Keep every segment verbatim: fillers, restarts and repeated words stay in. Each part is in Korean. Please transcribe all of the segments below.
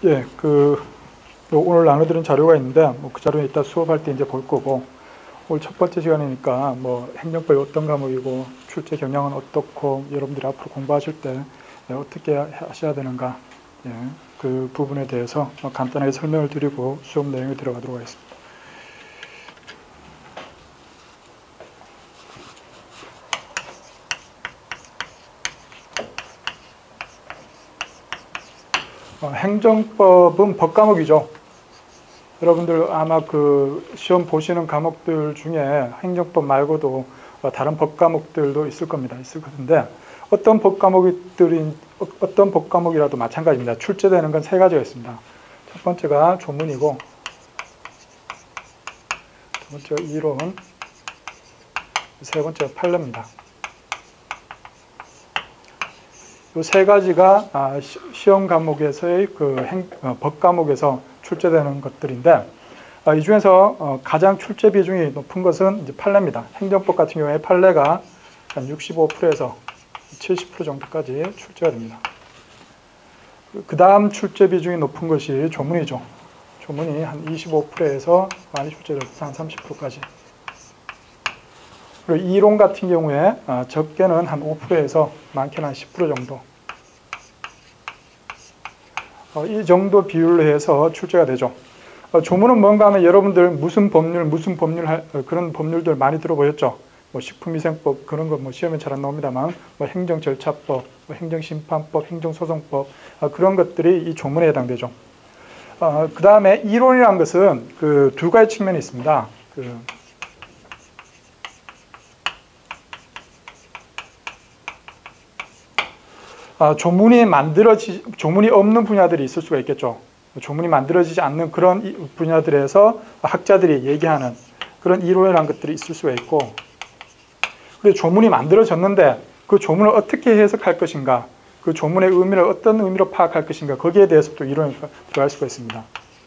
예, 그 오늘 나눠드린 자료가 있는데 뭐 그 자료는 이따 수업할 때 이제 볼 거고, 오늘 첫 번째 시간이니까 뭐 행정법이 어떤 과목이고 출제 경향은 어떻고 여러분들이 앞으로 공부하실 때 어떻게 하셔야 되는가, 예, 그 부분에 대해서 간단하게 설명을 드리고 수업 내용에 들어가도록 하겠습니다. 어, 행정법은 법과목이죠. 여러분들 아마 그 시험 보시는 과목들 중에 행정법 말고도 다른 법 과목들도 있을 겁니다. 있을 건데 어떤 법 과목들이 어떤 법 과목이라도 마찬가지입니다. 출제되는 건 세 가지가 있습니다. 첫 번째가 조문이고, 두 번째가 이론, 세 번째가 판례입니다. 이 세 가지가 아, 시, 시험 과목에서의 그 행, 어, 법 과목에서 출제되는 것들인데, 아, 이 중에서 어, 가장 출제 비중이 높은 것은 이제 판례입니다. 행정법 같은 경우에 판례가 한 육십오 퍼센트에서 칠십 퍼센트 정도까지 출제가 됩니다. 그 다음 출제 비중이 높은 것이 조문이죠. 조문이 한 이십오 퍼센트에서 많이 출제돼서 한 삼십 퍼센트까지. 그리고 이론 같은 경우에 아, 적게는 한 오 퍼센트에서 많게는 한 십 퍼센트 정도. 어, 이 정도 비율로 해서 출제가 되죠. 어, 조문은 뭔가 하면 여러분들 무슨 법률, 무슨 법률, 어, 그런 법률들 많이 들어보셨죠? 뭐 식품위생법, 그런 거 뭐 시험에 잘 안 나옵니다만, 뭐 행정절차법, 뭐 행정심판법, 행정소송법, 어, 그런 것들이 이 조문에 해당되죠. 어, 그 다음에 이론이라는 것은 그 두 가지 측면이 있습니다. 그 아, 조문이 만들어지, 조문이 없는 분야들이 있을 수가 있겠죠. 조문이 만들어지지 않는 그런 분야들에서 학자들이 얘기하는 그런 이론이라는 것들이 있을 수가 있고, 그리고 조문이 만들어졌는데 그 조문을 어떻게 해석할 것인가, 그 조문의 의미를 어떤 의미로 파악할 것인가, 거기에 대해서 또 이론이 들어갈 수가 있습니다.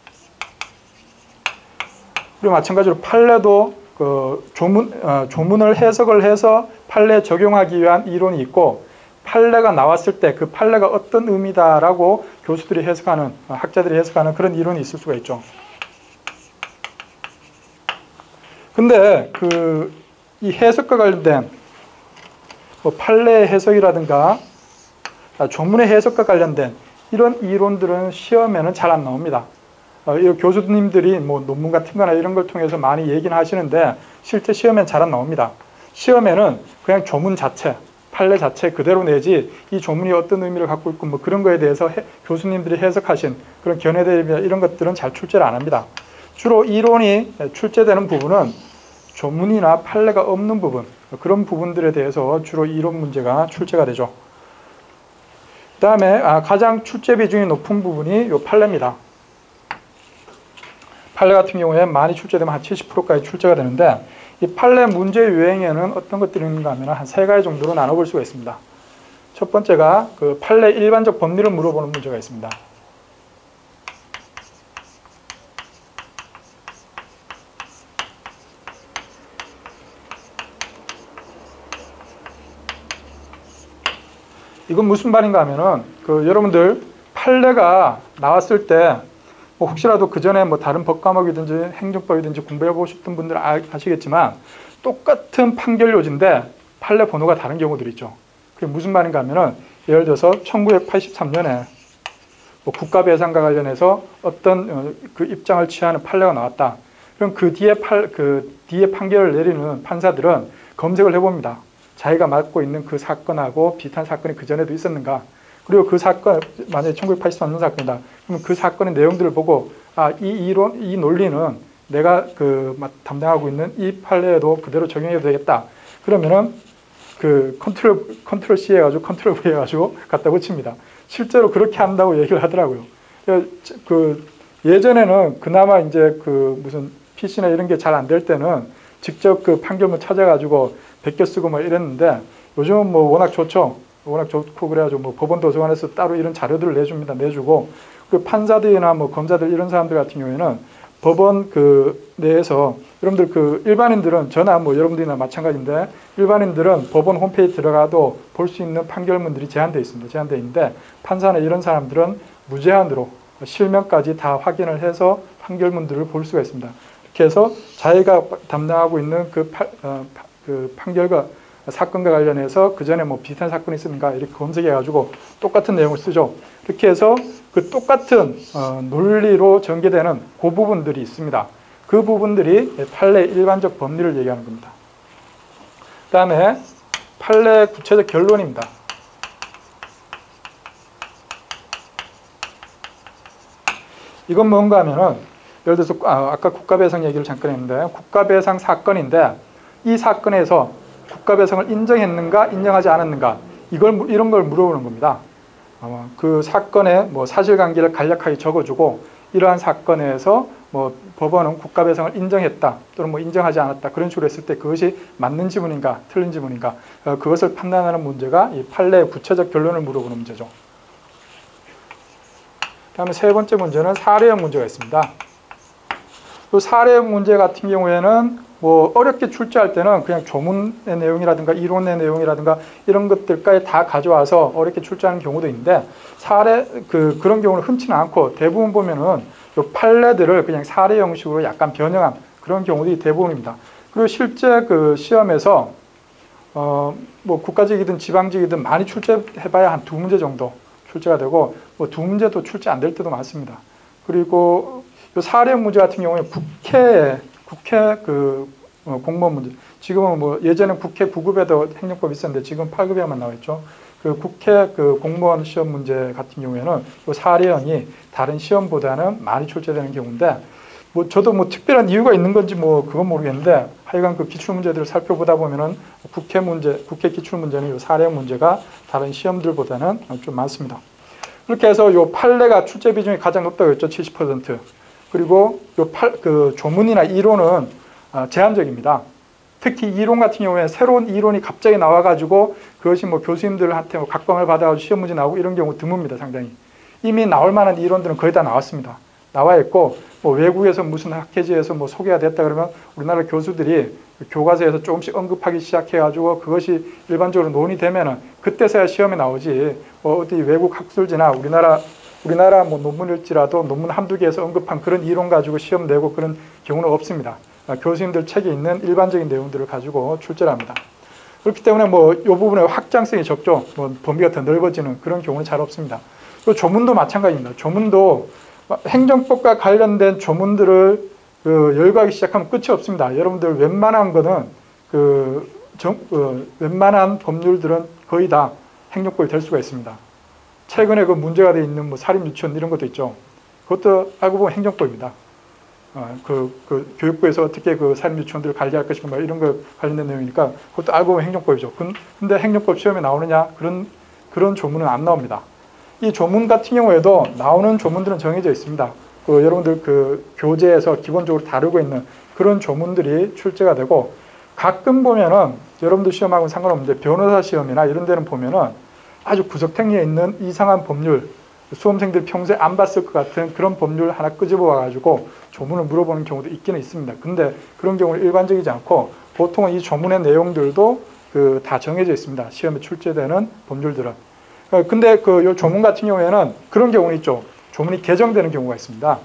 그리고 마찬가지로 판례도 그 조문, 어, 조문을 해석을 해서 판례에 적용하기 위한 이론이 있고, 판례가 나왔을 때 그 판례가 어떤 의미다라고 교수들이 해석하는, 학자들이 해석하는 그런 이론이 있을 수가 있죠. 근데 그 이 해석과 관련된 뭐 판례 해석이라든가 조문의 해석과 관련된 이런 이론들은 시험에는 잘 안 나옵니다. 어, 이 교수님들이 뭐 논문 같은 거나 이런 걸 통해서 많이 얘기는 하시는데 실제 시험엔 잘 안 나옵니다. 시험에는 그냥 조문 자체, 판례 자체 그대로 내지 이 조문이 어떤 의미를 갖고 있고 뭐 그런 거에 대해서 해, 교수님들이 해석하신 그런 견해대입이나 이런 것들은 잘 출제를 안 합니다. 주로 이론이 출제되는 부분은 조문이나 판례가 없는 부분, 그런 부분들에 대해서 주로 이론 문제가 출제가 되죠. 그 다음에 아, 가장 출제 비중이 높은 부분이 이 판례입니다. 판례 같은 경우에 많이 출제되면 한 칠십 퍼센트까지 출제가 되는데, 이 판례 문제 유형에는 어떤 것들이 있는가 하면 한 세 가지 정도로 나눠볼 수가 있습니다. 첫 번째가 그 판례 일반적 법리를 물어보는 문제가 있습니다. 이건 무슨 말인가 하면은 그 여러분들 판례가 나왔을 때 뭐 혹시라도 그 전에 뭐 다른 법 과목이든지 행정법이든지 공부해 보셨던 분들은 아시겠지만 똑같은 판결 요지인데 판례 번호가 다른 경우들이 있죠. 그게 무슨 말인가 하면은 예를 들어서 천구백팔십삼 년에 뭐 국가배상과 관련해서 어떤 어, 그 입장을 취하는 판례가 나왔다. 그럼 그 뒤에 팔, 그 뒤에 판결을 내리는 판사들은 검색을 해봅니다. 자기가 맡고 있는 그 사건하고 비슷한 사건이 그 전에도 있었는가. 그리고 그 사건, 만약에 천구백팔십삼 년 사건이다. 그러면 그 사건의 내용들을 보고, 아, 이 이론, 이 논리는 내가 그 담당하고 있는 이 판례에도 그대로 적용해도 되겠다. 그러면은 그 컨트롤, 컨트롤 C 해가지고 컨트롤 V 해가지고 갖다 붙입니다. 실제로 그렇게 한다고 얘기를 하더라고요. 그 예전에는 그나마 이제 그 무슨 피씨나 이런 게 잘 안 될 때는 직접 그 판결문 찾아가지고 베껴 쓰고 막 이랬는데, 요즘은 뭐 워낙 좋죠. 워낙 좋고 그래가지고 뭐 법원 도서관에서 따로 이런 자료들을 내줍니다. 내주고 그 판사들이나 뭐 검사들 이런 사람들 같은 경우에는 법원 그 내에서 여러분들 그 일반인들은 저나 뭐 여러분들이나 마찬가지인데 일반인들은 법원 홈페이지 들어가도 볼 수 있는 판결문들이 제한되어 있습니다. 제한되어 있는데 판사나 이런 사람들은 무제한으로 실명까지 다 확인을 해서 판결문들을 볼 수가 있습니다. 이렇게 해서 자기가 담당하고 있는 그, 파, 어, 그 판결과 사건과 관련해서 그 전에 뭐 비슷한 사건이 있습니까? 이렇게 검색해가지고 똑같은 내용을 쓰죠. 이렇게 해서 그 똑같은 어, 논리로 전개되는 그 부분들이 있습니다. 그 부분들이 판례의 일반적 법리를 얘기하는 겁니다. 그 다음에 판례의 구체적 결론입니다. 이건 뭔가 하면은 예를 들어서 아, 아까 국가배상 얘기를 잠깐 했는데 국가배상 사건인데 이 사건에서 국가배상을 인정했는가 인정하지 않았는가 이걸 이런 걸 물어보는 겁니다. 아마 그 사건의 뭐 사실관계를 간략하게 적어주고 이러한 사건에서 뭐 법원은 국가배상을 인정했다 또는 뭐 인정하지 않았다 그런 식으로 했을 때 그것이 맞는 지문인가 틀린 지문인가 어, 그것을 판단하는 문제가 이 판례의 구체적 결론을 물어보는 문제죠. 다음에 세 번째 문제는 사례형 문제가 있습니다. 이 사례형 문제 같은 경우에는 뭐 어렵게 출제할 때는 그냥 조문의 내용이라든가 이론의 내용이라든가 이런 것들까지 다 가져와서 어렵게 출제하는 경우도 있는데 사례 그 그런 경우는 흔치는 않고 대부분 보면은 이 판례들을 그냥 사례 형식으로 약간 변형한 그런 경우들이 대부분입니다. 그리고 실제 그 시험에서 어 뭐 국가직이든 지방직이든 많이 출제해봐야 한 두 문제 정도 출제가 되고 뭐 두 문제도 출제 안 될 때도 많습니다. 그리고 이 사례형 문제 같은 경우에 국회 국회 그 어, 공무원 문제. 지금은 뭐 예전엔 국회 구 급에도 행정법 있었는데 지금 팔 급에만 나와 있죠. 그 국회 그 공무원 시험 문제 같은 경우에는 이 사례형이 다른 시험보다는 많이 출제되는 경우인데 뭐 저도 뭐 특별한 이유가 있는 건지 뭐 그건 모르겠는데 하여간 그 기출 문제들을 살펴보다 보면은 국회 문제, 국회 기출 문제는 이 사례형 문제가 다른 시험들보다는 좀 많습니다. 그렇게 해서 이 판례가 출제 비중이 가장 높다고 했죠. 칠십 퍼센트. 그리고 요 팔, 그 조문이나 이론은 제한적입니다. 특히 이론 같은 경우에 새로운 이론이 갑자기 나와가지고 그것이 뭐 교수님들한테 뭐 각광을 받아가지고 시험 문제 나오고 이런 경우 드뭅니다, 상당히. 이미 나올 만한 이론들은 거의 다 나왔습니다. 나와 있고 뭐 외국에서 무슨 학회지에서 뭐 소개가 됐다 그러면 우리나라 교수들이 교과서에서 조금씩 언급하기 시작해가지고 그것이 일반적으로 논의되면은 그때서야 시험에 나오지 뭐 어디 외국 학술지나 우리나라 우리나라 뭐 논문일지라도 논문 한두 개에서 언급한 그런 이론 가지고 시험 내고 그런 경우는 없습니다. 교수님들 책에 있는 일반적인 내용들을 가지고 출제를 합니다. 그렇기 때문에 뭐 이 부분에 확장성이 적죠. 뭐 범위가 더 넓어지는 그런 경우는 잘 없습니다. 그리고 조문도 마찬가지입니다. 조문도 행정법과 관련된 조문들을 그 열거하기 시작하면 끝이 없습니다. 여러분들 웬만한 거는 그 정, 어, 웬만한 법률들은 거의 다 행정법이 될 수가 있습니다. 최근에 그 문제가 되어 있는 뭐 살인 유치원 이런 것도 있죠. 그것도 알고 보면 행정법입니다. 어, 그, 그 교육부에서 어떻게 그 살인 유치원들을 관리할 것인가 뭐 이런 거 관련된 내용이니까 그것도 알고 보면 행정법이죠. 근데 행정법 시험에 나오느냐 그런 그런 조문은 안 나옵니다. 이 조문 같은 경우에도 나오는 조문들은 정해져 있습니다. 그 여러분들 그 교재에서 기본적으로 다루고 있는 그런 조문들이 출제가 되고 가끔 보면은 여러분들 시험하고는 상관없는데 변호사 시험이나 이런 데는 보면은 아주 구석탱이에 있는 이상한 법률, 수험생들이 평소에 안 봤을 것 같은 그런 법률 하나 끄집어 와가지고 조문을 물어보는 경우도 있기는 있습니다. 근데 그런 경우는 일반적이지 않고 보통은 이 조문의 내용들도 그 다 정해져 있습니다. 시험에 출제되는 법률들은. 근데 그 요 조문 같은 경우에는 그런 경우는 있죠. 조문이 개정되는 경우가 있습니다.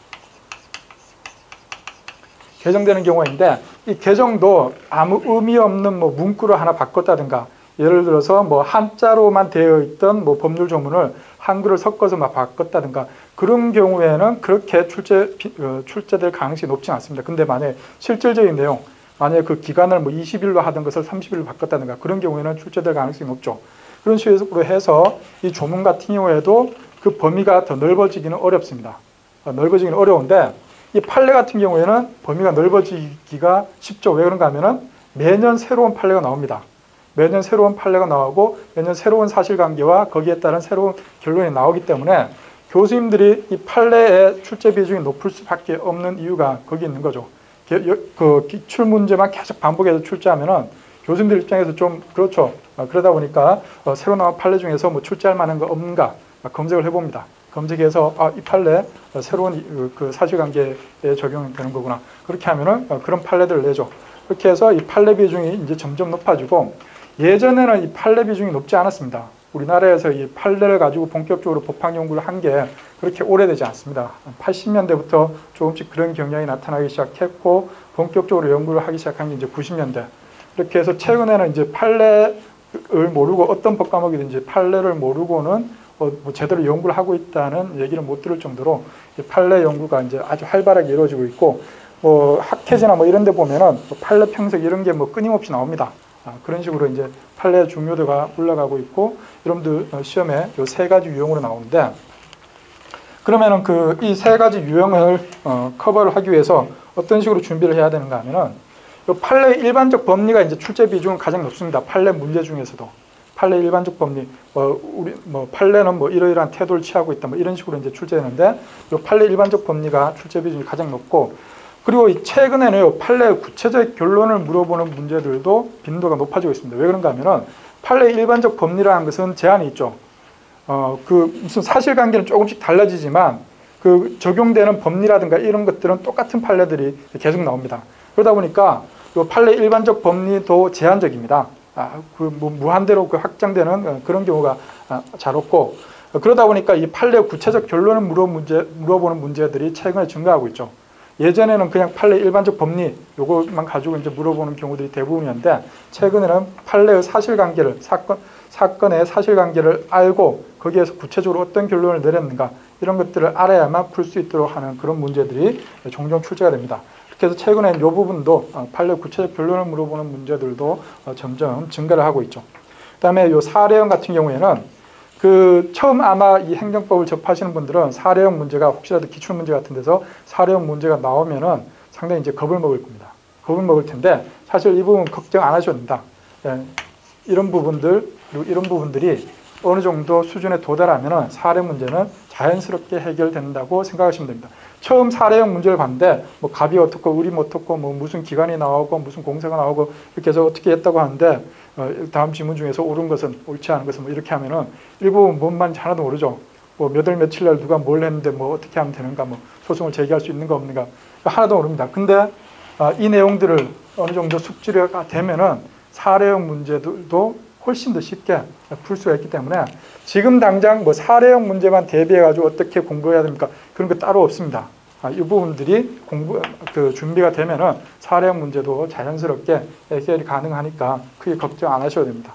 개정되는 경우가 있는데 이 개정도 아무 의미 없는 뭐 문구를 하나 바꿨다든가 예를 들어서 뭐 한자로만 되어 있던 뭐 법률 조문을 한글을 섞어서 막 바꿨다든가 그런 경우에는 그렇게 출제, 어, 출제될 가능성이 높지 않습니다. 근데 만약에 실질적인 내용, 만약에 그 기간을 뭐 이십 일로 하던 것을 삼십 일로 바꿨다든가 그런 경우에는 출제될 가능성이 높죠. 그런 식으로 해서 이 조문 같은 경우에도 그 범위가 더 넓어지기는 어렵습니다. 어, 넓어지기는 어려운데 이 판례 같은 경우에는 범위가 넓어지기가 쉽죠. 왜 그런가 하면은 매년 새로운 판례가 나옵니다. 매년 새로운 판례가 나오고 매년 새로운 사실관계와 거기에 따른 새로운 결론이 나오기 때문에 교수님들이 이 판례의 출제 비중이 높을 수밖에 없는 이유가 거기 있는 거죠. 그 기출 문제만 계속 반복해서 출제하면은 교수님들 입장에서 좀 그렇죠. 그러다 보니까 새로 나온 판례 중에서 뭐 출제할 만한 거 없는가 검색을 해봅니다. 검색해서 아, 이 판례 새로운 그 사실관계에 적용이 되는 거구나. 그렇게 하면은 그런 판례들을 내죠. 그렇게 해서 이 판례 비중이 이제 점점 높아지고 예전에는 이 판례 비중이 높지 않았습니다. 우리나라에서 이 판례를 가지고 본격적으로 법학 연구를 한 게 그렇게 오래되지 않습니다. 팔십 년대부터 조금씩 그런 경향이 나타나기 시작했고 본격적으로 연구를 하기 시작한 게 이제 구십 년대. 이렇게 해서 최근에는 이제 판례를 모르고 어떤 법 과목이든지 판례를 모르고는 어, 뭐 제대로 연구를 하고 있다는 얘기를 못 들을 정도로 판례 연구가 이제 아주 활발하게 이루어지고 있고, 뭐 학회지나 뭐 이런 데 보면은 뭐 판례 평석 이런 게 뭐 끊임없이 나옵니다. 아, 그런 식으로 이제 판례 중요도가 올라가고 있고, 여러분들 시험에 이 세 가지 유형으로 나오는데, 그러면은 그 이 세 가지 유형을 어, 커버를 하기 위해서 어떤 식으로 준비를 해야 되는가 하면은, 이 판례 일반적 법리가 이제 출제 비중은 가장 높습니다. 판례 문제 중에서도. 판례 일반적 법리, 뭐, 우리, 뭐, 판례는 뭐 이러이러한 태도를 취하고 있다, 뭐 이런 식으로 이제 출제되는데, 이 판례 일반적 법리가 출제 비중이 가장 높고, 그리고 최근에는 판례의 구체적 결론을 물어보는 문제들도 빈도가 높아지고 있습니다. 왜 그런가 하면은, 판례 일반적 법리라는 것은 제한이 있죠. 어, 그, 무슨 사실관계는 조금씩 달라지지만, 그 적용되는 법리라든가 이런 것들은 똑같은 판례들이 계속 나옵니다. 그러다 보니까, 이 판례 일반적 법리도 제한적입니다. 아, 그, 뭐, 무한대로 그 확장되는 그런 경우가 아, 잘 없고, 그러다 보니까 이 판례 구체적 결론을 물어 문제, 물어보는 문제들이 최근에 증가하고 있죠. 예전에는 그냥 판례 일반적 법리, 요것만 가지고 이제 물어보는 경우들이 대부분이었는데, 최근에는 판례의 사실관계를, 사건, 사건의 사실관계를 알고, 거기에서 구체적으로 어떤 결론을 내렸는가, 이런 것들을 알아야만 풀 수 있도록 하는 그런 문제들이 종종 출제가 됩니다. 그래서 최근에 이 부분도 판례 구체적 결론을 물어보는 문제들도 점점 증가를 하고 있죠. 그 다음에 이 사례형 같은 경우에는 그 처음 아마 이 행정법을 접하시는 분들은 사례형 문제가 혹시라도 기출문제 같은 데서 사례형 문제가 나오면은 상당히 이제 겁을 먹을 겁니다. 겁을 먹을 텐데 사실 이 부분 걱정 안 하셔도 됩니다. 예, 이런 부분들, 그리고 이런 부분들이 어느 정도 수준에 도달하면은 사례 문제는 자연스럽게 해결된다고 생각하시면 됩니다. 처음 사례형 문제를 봤는데 뭐 갑이 어떻고 을이 어떻고 뭐 무슨 기관이 나오고 무슨 공사가 나오고 이렇게 해서 어떻게 했다고 하는데 어, 다음 질문 중에서 옳은 것은 옳지 않은 것은 뭐 이렇게 하면은 일부분 뭔 말인지 하나도 모르죠. 뭐 몇 월 며칠 날 누가 뭘 했는데 뭐 어떻게 하면 되는가, 뭐 소송을 제기할 수 있는가 없는가 하나도 모릅니다. 근데 어, 이 내용들을 어느 정도 숙지가 되면은 사례형 문제들도 훨씬 더 쉽게 풀 수가 있기 때문에 지금 당장 뭐 사례형 문제만 대비해가지고 어떻게 공부해야 됩니까? 그런 거 따로 없습니다. 아, 이 부분들이 공부, 그 준비가 되면은 사례형 문제도 자연스럽게 해결이 가능하니까 크게 걱정 안 하셔도 됩니다.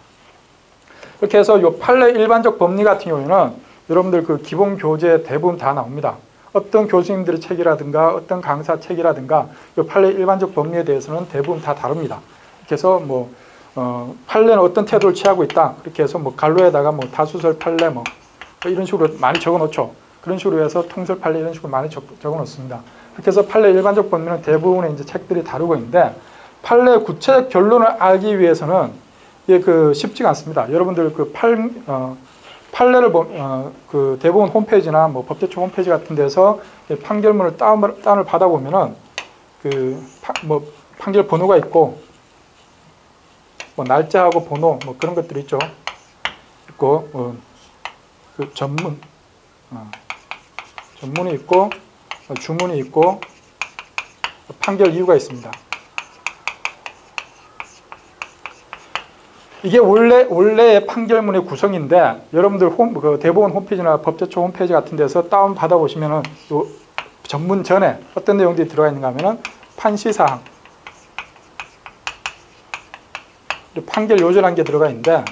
그렇게 해서 이 판례 일반적 법리 같은 경우에는 여러분들 그 기본 교재 대부분 다 나옵니다. 어떤 교수님들의 책이라든가 어떤 강사 책이라든가 이 판례 일반적 법리에 대해서는 대부분 다 다릅니다. 그래서 뭐 어, 판례는 어떤 태도를 취하고 있다. 그렇게 해서 뭐 갈로에다가 뭐 다수설 판례 뭐 이런 식으로 많이 적어 놓죠. 그런 식으로 해서 통설 판례 이런 식으로 많이 적, 적어 놓습니다. 그렇게 해서 판례 일반적 법리는 대부분의 이제 책들이 다루고 있는데 판례 구체적 결론을 알기 위해서는 이게 그 쉽지가 않습니다. 여러분들 그 팔, 어, 판례를 보, 어, 그 대법원 홈페이지나 뭐 법제처 홈페이지 같은 데서 판결문을 다운, 다운을 받아보면은 그 뭐 판결 번호가 있고 뭐 날짜하고 번호 뭐 그런 것들이 있죠. 있고 어, 그 전문 어, 전문이 있고 어, 주문이 있고 판결 이유가 있습니다. 이게 원래 원래의 판결문의 구성인데 여러분들 홈, 그 대법원 홈페이지나 법제처 홈페이지 같은 데서 다운 받아 보시면은 요 전문 전에 어떤 내용들이 들어가 있는가 하면은 판시사항, 판결 요절한 게 들어가 있는데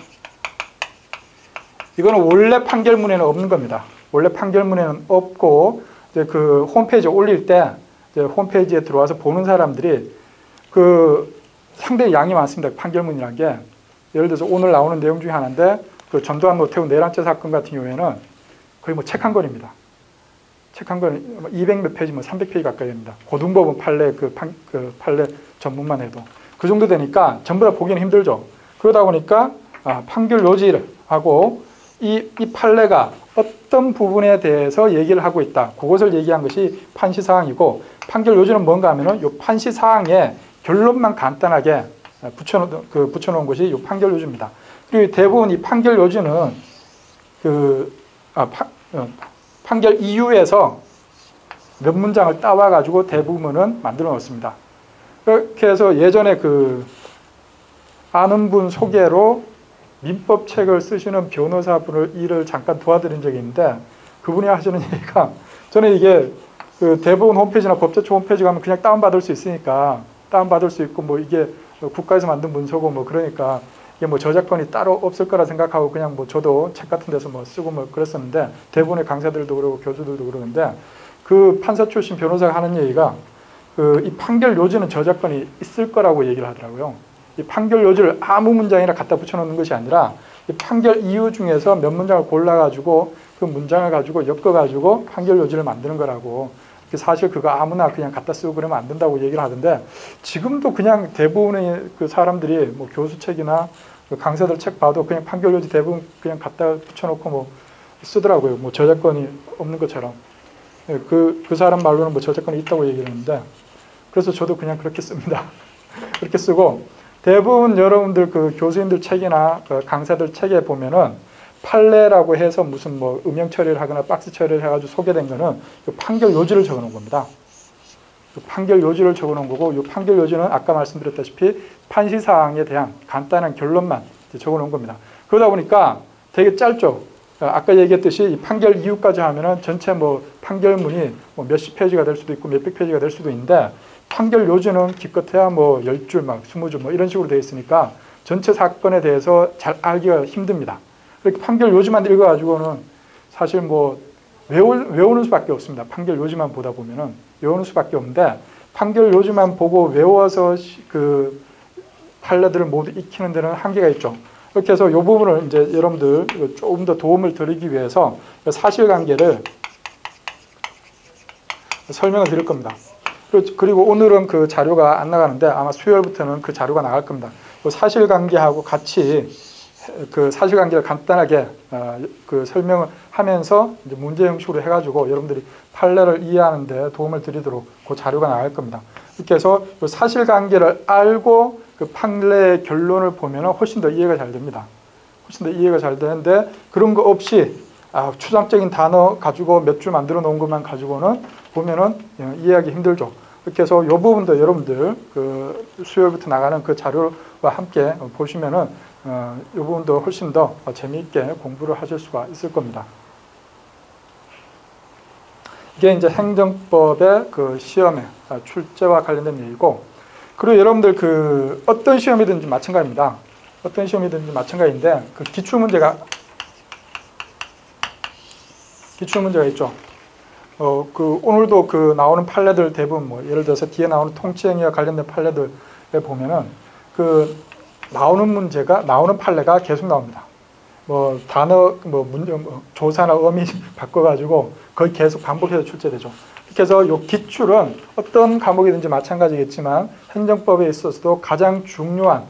이거는 원래 판결문에는 없는 겁니다. 원래 판결문에는 없고 이제 그 홈페이지에 올릴 때 이제 홈페이지에 들어와서 보는 사람들이 그 상당히 양이 많습니다. 판결문이라는 게 예를 들어서 오늘 나오는 내용 중에 하나인데 그 전두환 노태우 내란죄 사건 같은 경우에는 거의 뭐 책 한 권입니다. 책 한 권 이백 몇 페이지, 뭐 삼백 페이지 가까이 됩니다. 고등법원 판례 그, 판, 그 판례 전문만 해도 그 정도 되니까 전부 다 보기는 힘들죠. 그러다 보니까 아, 판결 요지를 하고 이, 이 판례가 어떤 부분에 대해서 얘기를 하고 있다. 그것을 얘기한 것이 판시사항이고 판결 요지는 뭔가 하면은 이 판시사항에 결론만 간단하게 붙여놓은, 그 붙여놓은 것이 이 판결 요지입니다. 그리고 대부분 이 판결 요지는 그, 아, 파, 어, 판결 이유에서 몇 문장을 따와가지고 대부분은 만들어 놓습니다. 그렇게 해서 예전에 그 아는 분 소개로 민법 책을 쓰시는 변호사분을 일을 잠깐 도와드린 적이 있는데 그분이 하시는 얘기가, 저는 이게 그 대법원 홈페이지나 법제처 홈페이지 가면 그냥 다운받을 수 있으니까, 다운받을 수 있고, 뭐 이게 국가에서 만든 문서고, 뭐 그러니까 이게 뭐 저작권이 따로 없을 거라 생각하고 그냥 뭐 저도 책 같은 데서 뭐 쓰고 뭐 그랬었는데, 대부분의 강사들도 그러고 교수들도 그러는데, 그 판사 출신 변호사가 하는 얘기가 그 이 판결 요지는 저작권이 있을 거라고 얘기를 하더라고요. 이 판결 요지를 아무 문장이나 갖다 붙여놓는 것이 아니라 이 판결 이유 중에서 몇 문장을 골라가지고 그 문장을 가지고 엮어가지고 판결 요지를 만드는 거라고. 사실 그거 아무나 그냥 갖다 쓰고 그러면 안 된다고 얘기를 하던데, 지금도 그냥 대부분의 그 사람들이 뭐 교수 책이나 그 강사들 책 봐도 그냥 판결 요지 대부분 그냥 갖다 붙여놓고 뭐 쓰더라고요. 뭐 저작권이 없는 것처럼. 그, 그 사람 말로는 뭐 저작권이 있다고 얘기를 하는데, 그래서 저도 그냥 그렇게 씁니다. 그렇게 쓰고, 대부분 여러분들 그 교수님들 책이나 그 강사들 책에 보면은 판례라고 해서 무슨 뭐 음영 처리를 하거나 박스 처리를 해가지고 소개된 거는 이 판결 요지를 적어 놓은 겁니다. 이 판결 요지를 적어 놓은 거고, 이 판결 요지는 아까 말씀드렸다시피 판시사항에 대한 간단한 결론만 적어 놓은 겁니다. 그러다 보니까 되게 짧죠. 아까 얘기했듯이 이 판결 이유까지 하면은 전체 뭐 판결문이 뭐 몇십 페이지가 될 수도 있고 몇백 페이지가 될 수도 있는데, 판결 요지는 기껏해야 뭐 열 줄, 막 스무 줄 뭐 이런 식으로 되어 있으니까 전체 사건에 대해서 잘 알기가 힘듭니다. 그렇게 판결 요지만 읽어가지고는 사실 뭐 외우, 외우는 수밖에 없습니다. 판결 요지만 보다 보면은 외우는 수밖에 없는데, 판결 요지만 보고 외워서 그 판례들을 모두 익히는 데는 한계가 있죠. 그렇게 해서 이 부분을 이제 여러분들 조금 더 도움을 드리기 위해서 사실관계를 설명을 드릴 겁니다. 그리고 오늘은 그 자료가 안 나가는데 아마 수요일부터는 그 자료가 나갈 겁니다. 사실관계하고 같이 그 사실관계를 간단하게 그 설명을 하면서 이제 문제 형식으로 해가지고 여러분들이 판례를 이해하는 데 도움을 드리도록 그 자료가 나갈 겁니다. 이렇게 해서 그 사실관계를 알고 그 판례의 결론을 보면 훨씬 더 이해가 잘 됩니다. 훨씬 더 이해가 잘 되는데, 그런 거 없이 아, 추상적인 단어 가지고 몇 줄 만들어 놓은 것만 가지고는 보면은 이해하기 힘들죠. 이렇게 해서 이 부분도 여러분들 그 수요일부터 나가는 그 자료와 함께 보시면은 어, 이 부분도 훨씬 더 재미있게 공부를 하실 수가 있을 겁니다. 이게 이제 행정법의 그 시험의 출제와 관련된 얘기고, 그리고 여러분들 그 어떤 시험이든지 마찬가지입니다. 어떤 시험이든지 마찬가지인데, 그 기출문제가 기출문제가 있죠. 어, 그 오늘도 그 나오는 판례들 대부분 뭐 예를 들어서 뒤에 나오는 통치행위와 관련된 판례들에 보면은 그 나오는 문제가 나오는 판례가 계속 나옵니다. 뭐 단어 뭐 문제 뭐 조사나 어미 바꿔가지고 거의 계속 반복해서 출제되죠. 그래서 이 기출은 어떤 과목이든지 마찬가지겠지만 행정법에 있어서도 가장 중요한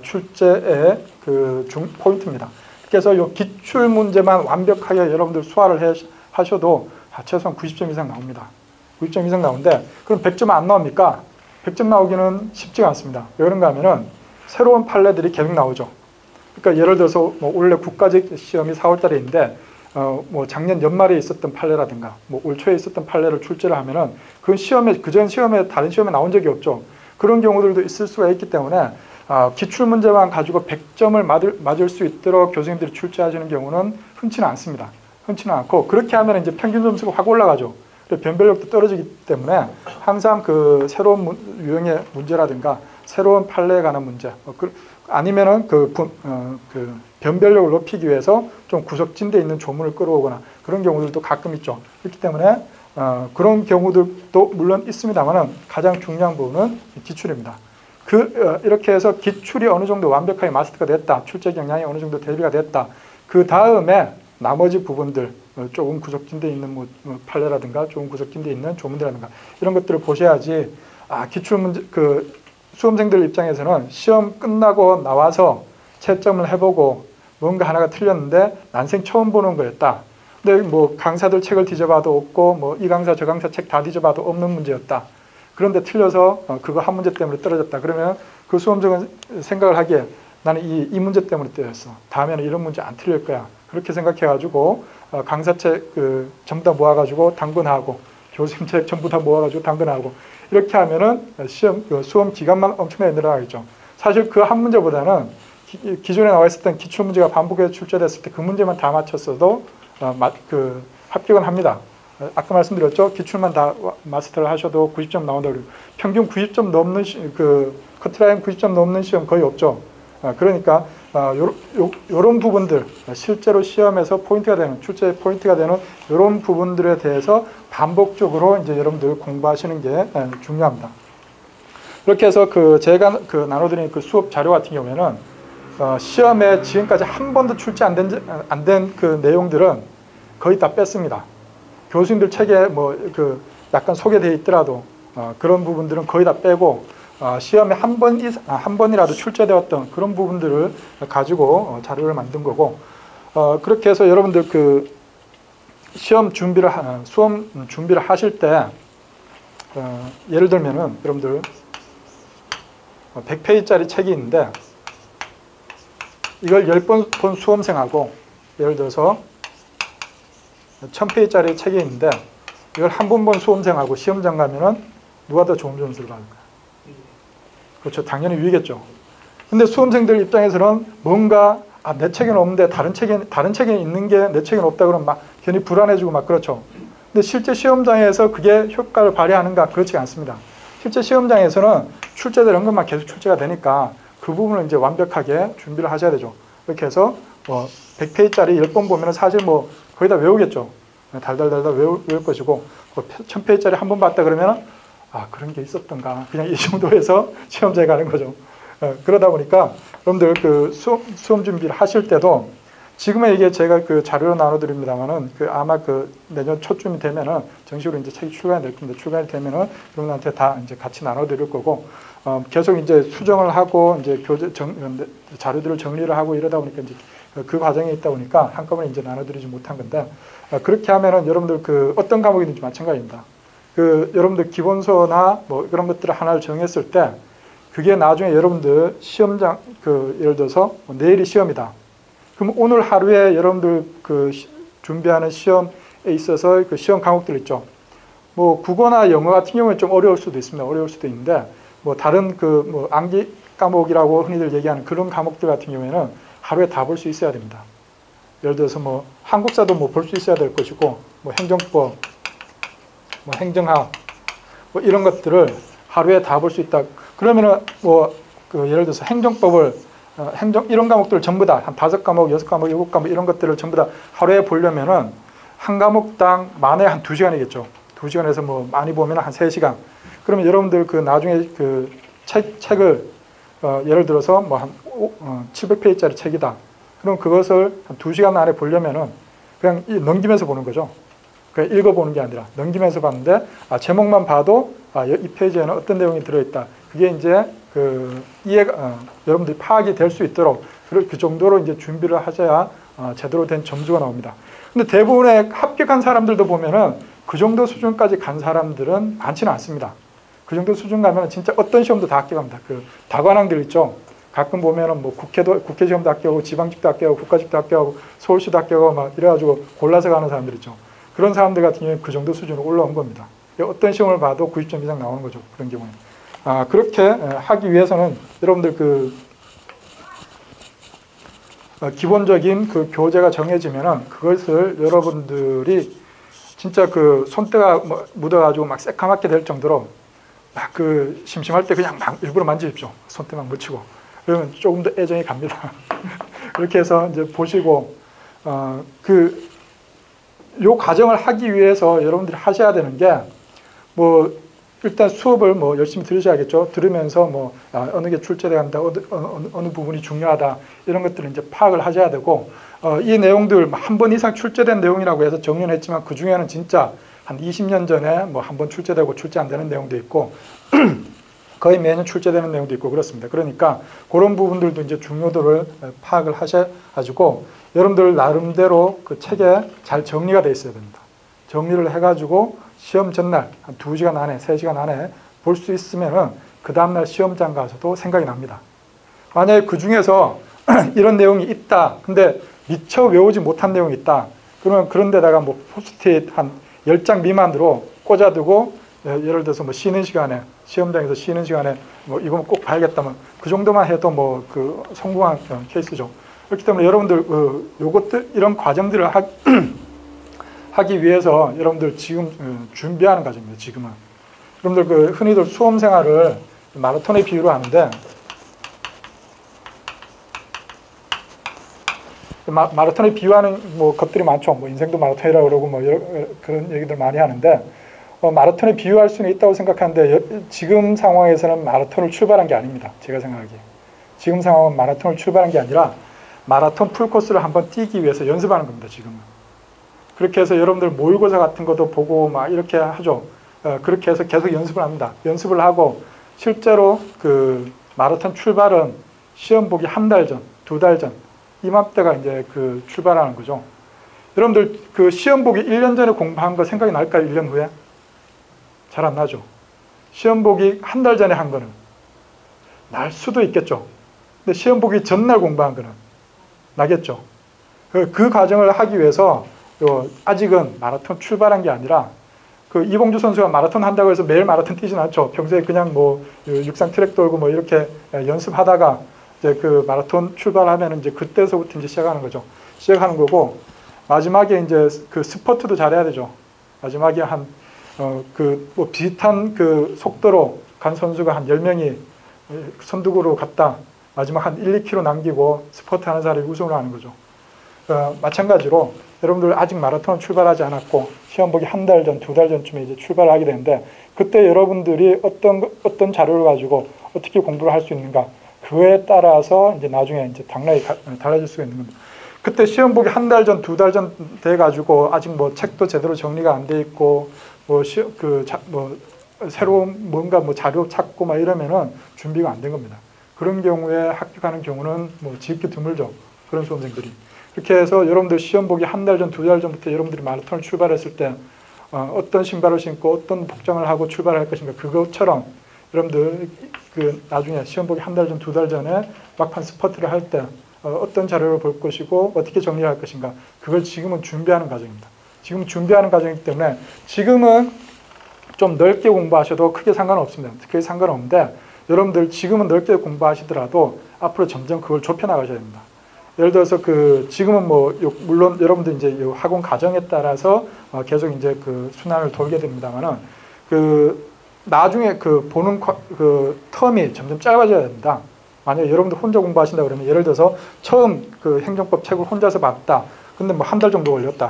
출제의 그 중, 포인트입니다. 그래서 이 기출 문제만 완벽하게 여러분들 수화를 해, 하셔도 최소한 구십 점 이상 나옵니다. 구십 점 이상 나오는데, 그럼 백 점 안 나옵니까? 백 점 나오기는 쉽지가 않습니다. 왜 그런가 하면은 새로운 판례들이 계속 나오죠. 그러니까 예를 들어서 뭐 원래 국가직 시험이 사월 달에 있는데 어 뭐 작년 연말에 있었던 판례라든가 뭐 올 초에 있었던 판례를 출제를 하면은 그 시험에 그전 시험에 다른 시험에 나온 적이 없죠. 그런 경우들도 있을 수가 있기 때문에 어 기출 문제만 가지고 백 점을 맞을, 맞을 수 있도록 교수님들이 출제하시는 경우는 흔치는 않습니다. 흔치는 않고, 그렇게 하면 이제 평균 점수가 확 올라가죠. 변별력도 떨어지기 때문에 항상 그 새로운 문, 유형의 문제라든가 새로운 판례에 관한 문제, 어, 그, 아니면은 그, 어, 그 변별력을 높이기 위해서 좀 구석진데 있는 조문을 끌어오거나 그런 경우들도 가끔 있죠. 그렇기 때문에 어, 그런 경우들도 물론 있습니다만은 가장 중요한 부분은 기출입니다. 그 어, 이렇게 해서 기출이 어느 정도 완벽하게 마스터가 됐다, 출제 경향이 어느 정도 대비가 됐다. 그 다음에 나머지 부분들 조금 구석진데 있는 뭐 판례라든가 조금 구석진데 있는 조문이라든가 이런 것들을 보셔야지, 아 기출 문제 그 수험생들 입장에서는 시험 끝나고 나와서 채점을 해보고 뭔가 하나가 틀렸는데 난생 처음 보는 거였다. 근데 뭐 강사들 책을 뒤져봐도 없고 뭐 이 강사 저 강사 책 다 뒤져봐도 없는 문제였다. 그런데 틀려서 어, 그거 한 문제 때문에 떨어졌다. 그러면 그 수험생은 생각을 하기에 나는 이, 이 문제 때문에 떨어졌어. 다음에는 이런 문제 안 틀릴 거야. 그렇게 생각해가지고 어, 강사책 그 전부 다 모아가지고 당근하고 교수님 책 전부 다 모아가지고 당근하고 이렇게 하면은 시험 그 수험 기간만 엄청나게 늘어나겠죠. 사실 그 한 문제보다는 기, 기존에 나와 있었던 기출 문제가 반복해서 출제됐을 때 그 문제만 다 맞췄어도 어, 마, 그 합격은 합니다. 아까 말씀드렸죠. 기출만 다 마스터를 하셔도 구십 점 나온다고 그래요. 평균 구십 점 넘는 시, 그 커트라인 구십 점 넘는 시험 거의 없죠. 아, 그러니까 아, 요, 요, 요런 부분들 실제로 시험에서 포인트가 되는 출제 포인트가 되는 이런 부분들에 대해서 반복적으로 이제 여러분들 공부하시는 게 중요합니다. 이렇게 해서 그 제가 그 나눠드린 그 수업 자료 같은 경우에는 어, 시험에 지금까지 한 번도 출제 안 된 안 된 그 내용들은 거의 다 뺐습니다. 교수님들 책에 뭐 그 약간 소개되어 있더라도 어, 그런 부분들은 거의 다 빼고 어, 시험에 한 번 이상 한 번이라도 출제되었던 그런 부분들을 가지고 어, 자료를 만든 거고 어, 그렇게 해서 여러분들 그 시험 준비를 하, 수험 준비를 하실 때 어, 예를 들면은 여러분들 백 페이지짜리 책이 있는데 이걸 십 번 본 수험생하고 예를 들어서 천 페이지짜리 책이 있는데 이걸 한 번 본 수험생하고 시험장 가면은 누가 더 좋은 점수를 받을까요? 그렇죠. 당연히 위겠죠. 근데 수험생들 입장에서는 뭔가 아, 내 책에는 없는데 다른 책에 다른 책에 있는 게 내 책에는 없다 그러면 막 괜히 불안해지고 막 그렇죠. 근데 실제 시험장에서 그게 효과를 발휘하는가? 그렇지 않습니다. 실제 시험장에서는 출제되는 것만 계속 출제가 되니까 그 부분을 이제 완벽하게 준비를 하셔야 되죠. 이렇게 해서 뭐 백 페이지짜리 십 번 보면 사실 뭐 거의 다 외우겠죠. 달달달달 외울, 외울 것이고 천 페이지짜리 한 번 봤다 그러면 아 그런 게 있었던가 그냥 이 정도에서 시험장에 가는 거죠. 어, 그러다 보니까 여러분들 그 수험, 수험 준비를 하실 때도 지금은 이게 제가 그 자료로 나눠드립니다만은 그 아마 그 내년 초쯤이 되면은 정식으로 이제 책이 출간이 될 텐데 출간이 되면은 여러분한테 다 이제 같이 나눠드릴 거고 어, 계속 이제 수정을 하고 이제 교재 정, 자료들을 정리를 하고 이러다 보니까 이제 그 과정에 있다 보니까 한꺼번에 이제 나눠드리지 못한 건데 어, 그렇게 하면은 여러분들 그 어떤 과목이든지 마찬가지입니다. 그 여러분들 기본서나 뭐 그런 것들을 하나를 정했을 때 그게 나중에 여러분들 시험장 그 예를 들어서 뭐 내일이 시험이다. 그럼 오늘 하루에 여러분들 그 시, 준비하는 시험에 있어서 그 시험 과목들 있죠. 뭐 국어나 영어 같은 경우는 좀 어려울 수도 있습니다. 어려울 수도 있는데 뭐 다른 그 뭐 암기 과목이라고 흔히들 얘기하는 그런 과목들 같은 경우에는 하루에 다 볼 수 있어야 됩니다. 예를 들어서 뭐 한국사도 뭐 볼 수 있어야 될 것이고 뭐 행정법, 뭐 행정학 뭐 이런 것들을 하루에 다 볼 수 있다. 그러면은 뭐 그 예를 들어서 행정법을 어, 행정 이런 과목들을 전부 다 한 다섯 과목, 여섯 과목, 일곱 과목 이런 것들을 전부 다 하루에 보려면은 한 과목당 만에 한 두 시간이겠죠. 두 시간에서 뭐 많이 보면 한 세 시간. 그러면 여러분들 그 나중에 그 책 책을 어, 예를 들어서 뭐 한 어, 칠백 페이지짜리 책이다. 그럼 그것을 한 두 시간 안에 보려면은 그냥 넘기면서 보는 거죠. 그냥 읽어보는 게 아니라 넘기면서 봤는데 아, 제목만 봐도 아, 이 페이지에는 어떤 내용이 들어있다. 그게 이제 그 이해가 어, 여러분들이 파악이 될 수 있도록 그 정도로 이제 준비를 하셔야 어, 제대로 된 점수가 나옵니다. 근데 대부분의 합격한 사람들도 보면은 그 정도 수준까지 간 사람들은 많지는 않습니다. 그 정도 수준 가면 진짜 어떤 시험도 다 합격합니다. 그 다관왕들 있죠. 가끔 보면은 뭐 국회도 국회 시험도 합격하고 지방직도 합격하고 국가직도 합격하고 서울시도 합격하고 막 이래가지고 골라서 가는 사람들 있죠. 그런 사람들 같은 경우에 그 정도 수준으로 올라온 겁니다. 어떤 시험을 봐도 구십 점 이상 나오는 거죠. 그런 경우는. 아, 그렇게 하기 위해서는 여러분들 그 기본적인 그 교재가 정해지면은 그것을 여러분들이 진짜 그 손때가 묻어가지고 막 새까맣게 될 정도로 막 그 심심할 때 그냥 막 일부러 만지십시오. 손때 막 묻히고. 그러면 조금 더 애정이 갑니다. 그렇게 해서 이제 보시고, 어, 그, 요 과정을 하기 위해서 여러분들이 하셔야 되는 게, 뭐, 일단 수업을 뭐 열심히 들으셔야겠죠. 들으면서 뭐, 아, 어느 게 출제돼야 한다, 어느, 어느, 어느 부분이 중요하다, 이런 것들을 이제 파악을 하셔야 되고, 어, 이 내용들 한 번 이상 출제된 내용이라고 해서 정리는 했지만 그 중에는 진짜 한 이십 년 전에 뭐 한 번 출제되고 출제 안 되는 내용도 있고, 거의 매년 출제되는 내용도 있고 그렇습니다. 그러니까 그런 부분들도 이제 중요도를 파악을 하셔가지고 여러분들 나름대로 그 책에 잘 정리가 돼 있어야 됩니다. 정리를 해가지고 시험 전날 한 두 시간 안에, 세 시간 안에 볼 수 있으면은 그 다음날 시험장 가서도 생각이 납니다. 만약에 그 중에서 이런 내용이 있다. 근데 미처 외우지 못한 내용이 있다. 그러면 그런 데다가 뭐 포스트잇 한 열 장 미만으로 꽂아두고 예를 들어서 뭐 쉬는 시간에 시험장에서 쉬는 시간에 뭐 이거 꼭 봐야겠다면 그 정도만 해도 뭐 그 성공한 케이스죠. 그렇기 때문에 여러분들 그 요것들 이런 과정들을 하, 하기 위해서 여러분들 지금 준비하는 과정입니다. 지금은. 여러분들 그 흔히들 수험 생활을 마라톤에 비유로 하는데, 마, 마라톤에 비유하는 뭐 것들이 많죠. 뭐 인생도 마라톤이라고 그러고 뭐 여러, 그런 얘기들 많이 하는데, 어, 마라톤에 비유할 수는 있다고 생각하는데 여, 지금 상황에서는 마라톤을 출발한 게 아닙니다. 제가 생각하기에. 지금 상황은 마라톤을 출발한 게 아니라 마라톤 풀코스를 한번 뛰기 위해서 연습하는 겁니다. 지금은. 그렇게 해서 여러분들 모의고사 같은 것도 보고 막 이렇게 하죠. 어, 그렇게 해서 계속 연습을 합니다. 연습을 하고 실제로 그 마라톤 출발은 시험 보기 한 달 전, 두 달 전, 이맘때가 이제 그 출발하는 거죠. 여러분들 그 시험 보기 일 년 전에 공부한 거 생각이 날까요? 일 년 후에? 잘 안 나죠. 시험 보기 한 달 전에 한 거는 날 수도 있겠죠. 근데 시험 보기 전날 공부한 거는 나겠죠. 그, 그 과정을 하기 위해서 요 아직은 마라톤 출발한 게 아니라 그 이봉주 선수가 마라톤 한다고 해서 매일 마라톤 뛰진 않죠. 평소에 그냥 뭐 육상 트랙 돌고 뭐 이렇게 연습하다가 이제 그 마라톤 출발하면 이제 그때서부터 이제 시작하는 거죠. 시작하는 거고, 마지막에 이제 그 스퍼트도 잘해야 되죠. 마지막에 한 어 그 뭐 비슷한 그 속도로 간 선수가 한 열 명이 선두구로 갔다. 마지막 한 일, 이 킬로미터 남기고 스퍼트 하는 사람이 우승을 하는 거죠. 어, 마찬가지로 여러분들 아직 마라톤 출발하지 않았고 시험 보기 한 달 전, 두 달 전쯤에 이제 출발하게 되는데, 그때 여러분들이 어떤 어떤 자료를 가지고 어떻게 공부를 할 수 있는가, 그에 따라서 이제 나중에 이제 당락이 달라질 수가 있는 겁니다. 그때 시험 보기 한 달 전, 두 달 전 돼 가지고 아직 뭐 책도 제대로 정리가 안 돼 있고 뭐 그 뭐 새로운 뭔가 뭐 자료 찾고 막 이러면은 준비가 안 된 겁니다. 그런 경우에 합격하는 경우는 뭐 지극히 드물죠. 그런 수험생들이. 그렇게 해서 여러분들 시험 보기 한 달 전, 두 달 전부터 여러분들이 마라톤을 출발했을 때 어, 어떤 신발을 신고 어떤 복장을 하고 출발할 것인가, 그것처럼 여러분들 그 나중에 시험 보기 한 달 전, 두 달 전에 막판 스퍼트를 할 때 어, 어떤 자료를 볼 것이고 어떻게 정리할 것인가, 그걸 지금은 준비하는 과정입니다. 지금 준비하는 과정이기 때문에 지금은 좀 넓게 공부하셔도 크게 상관없습니다. 크게 상관없는데, 여러분들 지금은 넓게 공부하시더라도 앞으로 점점 그걸 좁혀 나가셔야 됩니다. 예를 들어서 그 지금은 뭐 물론 여러분들 이제 이 학원 과정에 따라서 어 계속 이제 그 순환을 돌게 됩니다만은, 그 나중에 그 보는 그 텀이 점점 짧아져야 됩니다. 만약에 여러분들 혼자 공부하신다 그러면, 예를 들어서 처음 그 행정법 책을 혼자서 봤다. 근데 뭐 한 달 정도 걸렸다.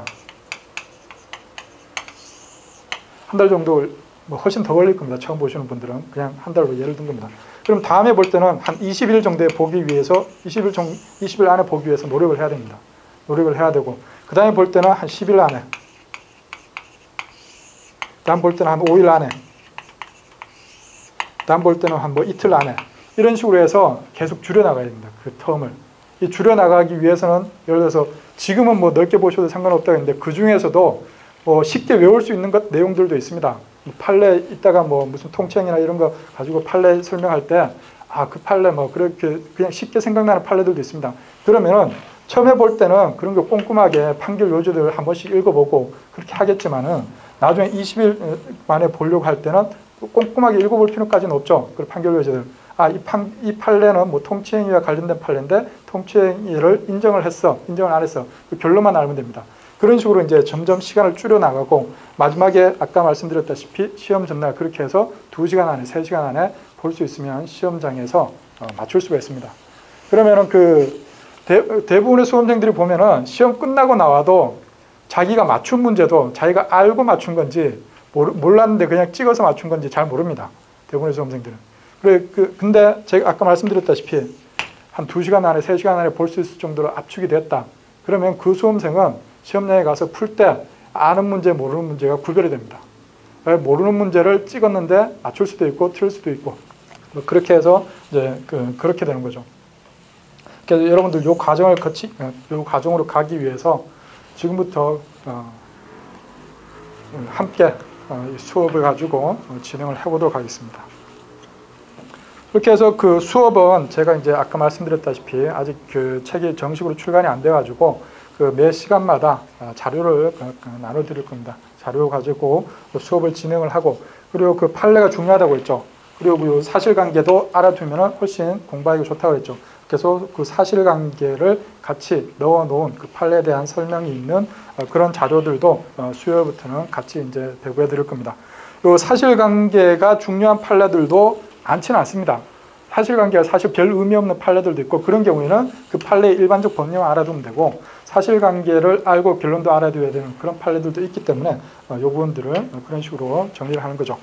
한 달 정도, 뭐 훨씬 더 걸릴 겁니다. 처음 보시는 분들은 그냥 한 달로 예를 든 겁니다. 그럼 다음에 볼 때는 한 이십 일 정도에 보기 위해서 이십 일, 정, 이십 일 안에 보기 위해서 노력을 해야 됩니다. 노력을 해야 되고, 그 다음에 볼 때는 한 십 일 안에, 다음 볼 때는 한 오 일 안에, 다음 볼 때는 한 뭐 이틀 안에, 이런 식으로 해서 계속 줄여나가야 됩니다. 그 텀을. 이 줄여나가기 위해서는 예를 들어서 지금은 뭐 넓게 보셔도 상관없다고 했는데, 그 중에서도 뭐 쉽게 외울 수 있는 것 내용들도 있습니다. 판례 이따가 뭐 무슨 통칭이나 이런 거 가지고 판례 설명할 때, 아, 그 판례 뭐 그렇게 그냥 쉽게 생각나는 판례들도 있습니다. 그러면은 처음에 볼 때는 그런 거 꼼꼼하게 판결 요지들을 한 번씩 읽어보고 그렇게 하겠지만은, 나중에 이십 일 만에 보려고 할 때는 꼼꼼하게 읽어볼 필요까지는 없죠. 그 판결 요지들. 아, 이, 판, 이 판례는 뭐 통치행위와 관련된 판례인데 통치행위를 인정을 했어, 인정을 안 했어, 그 결론만 알면 됩니다. 그런 식으로 이제 점점 시간을 줄여나가고, 마지막에 아까 말씀드렸다시피 시험 전날 그렇게 해서 두 시간 안에, 세 시간 안에 볼 수 있으면 시험장에서 맞출 수가 있습니다. 그러면은 그 대, 대부분의 수험생들이 보면은 시험 끝나고 나와도 자기가 맞춘 문제도 자기가 알고 맞춘 건지 몰랐는데 그냥 찍어서 맞춘 건지 잘 모릅니다. 대부분의 수험생들은. 그래, 그, 근데 제가 아까 말씀드렸다시피 한 두 시간 안에, 세 시간 안에 볼 수 있을 정도로 압축이 됐다. 그러면 그 수험생은 시험장에 가서 풀 때 아는 문제, 모르는 문제가 구별이 됩니다. 모르는 문제를 찍었는데 맞출 수도 있고 틀릴 수도 있고, 뭐 그렇게 해서 이제 그, 그렇게 되는 거죠. 그래서 여러분들 요 과정을 거치, 요 과정으로 가기 위해서 지금부터 어, 함께 어, 수업을 가지고 진행을 해보도록 하겠습니다. 그렇게 해서 그 수업은 제가 이제 아까 말씀드렸다시피 아직 그 책이 정식으로 출간이 안 돼가지고 그 매 시간마다 자료를 나눠드릴 겁니다. 자료 가지고 수업을 진행을 하고, 그리고 그 판례가 중요하다고 했죠. 그리고 그 사실관계도 알아두면 훨씬 공부하기 좋다고 그랬죠. 그래서 그 사실관계를 같이 넣어놓은 그 판례에 대한 설명이 있는 그런 자료들도 수요일부터는 같이 이제 배부해 드릴 겁니다. 이 사실관계가 중요한 판례들도 많지는 않습니다. 사실관계가 사실 별 의미 없는 판례들도 있고, 그런 경우에는 그 판례의 일반적 법령을 알아두면 되고, 사실관계를 알고 결론도 알아둬야 되는 그런 판례들도 있기 때문에 이 부분들을 그런 식으로 정리를 하는 거죠.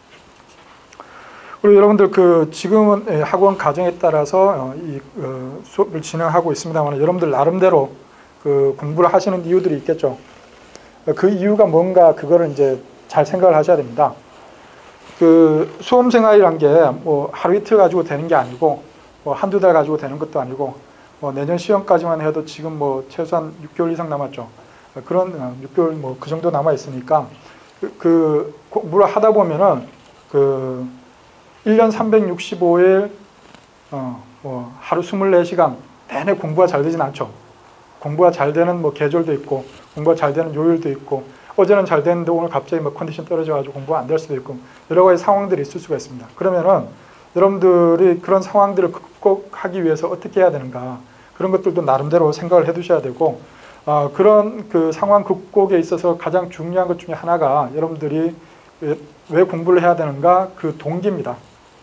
그리고 여러분들 그 지금은 학원 과정에 따라서 이 수업을 진행하고 있습니다만, 여러분들 나름대로 그 공부를 하시는 이유들이 있겠죠. 그 이유가 뭔가 그거를 이제 잘 생각을 하셔야 됩니다. 그 수험생활이란 게 뭐 하루 이틀 가지고 되는 게 아니고, 뭐 한두 달 가지고 되는 것도 아니고, 뭐 내년 시험까지만 해도 지금 뭐 최소한 육 개월 이상 남았죠. 그런 육 개월 뭐 그 정도 남아 있으니까 그, 그 공부를 하다 보면은 그 일 년 삼백육십오 일 어, 뭐 하루 이십사 시간 내내 공부가 잘 되진 않죠. 공부가 잘 되는 뭐 계절도 있고, 공부가 잘 되는 요일도 있고, 어제는 잘 됐는데 오늘 갑자기 뭐 컨디션 떨어져가지고 공부가 안 될 수도 있고, 여러 가지 상황들이 있을 수가 있습니다. 그러면은 여러분들이 그런 상황들을 극복하기 위해서 어떻게 해야 되는가, 그런 것들도 나름대로 생각을 해 두셔야 되고, 어, 그런 그 상황 극복에 있어서 가장 중요한 것 중에 하나가 여러분들이 왜 공부를 해야 되는가, 그 동기입니다.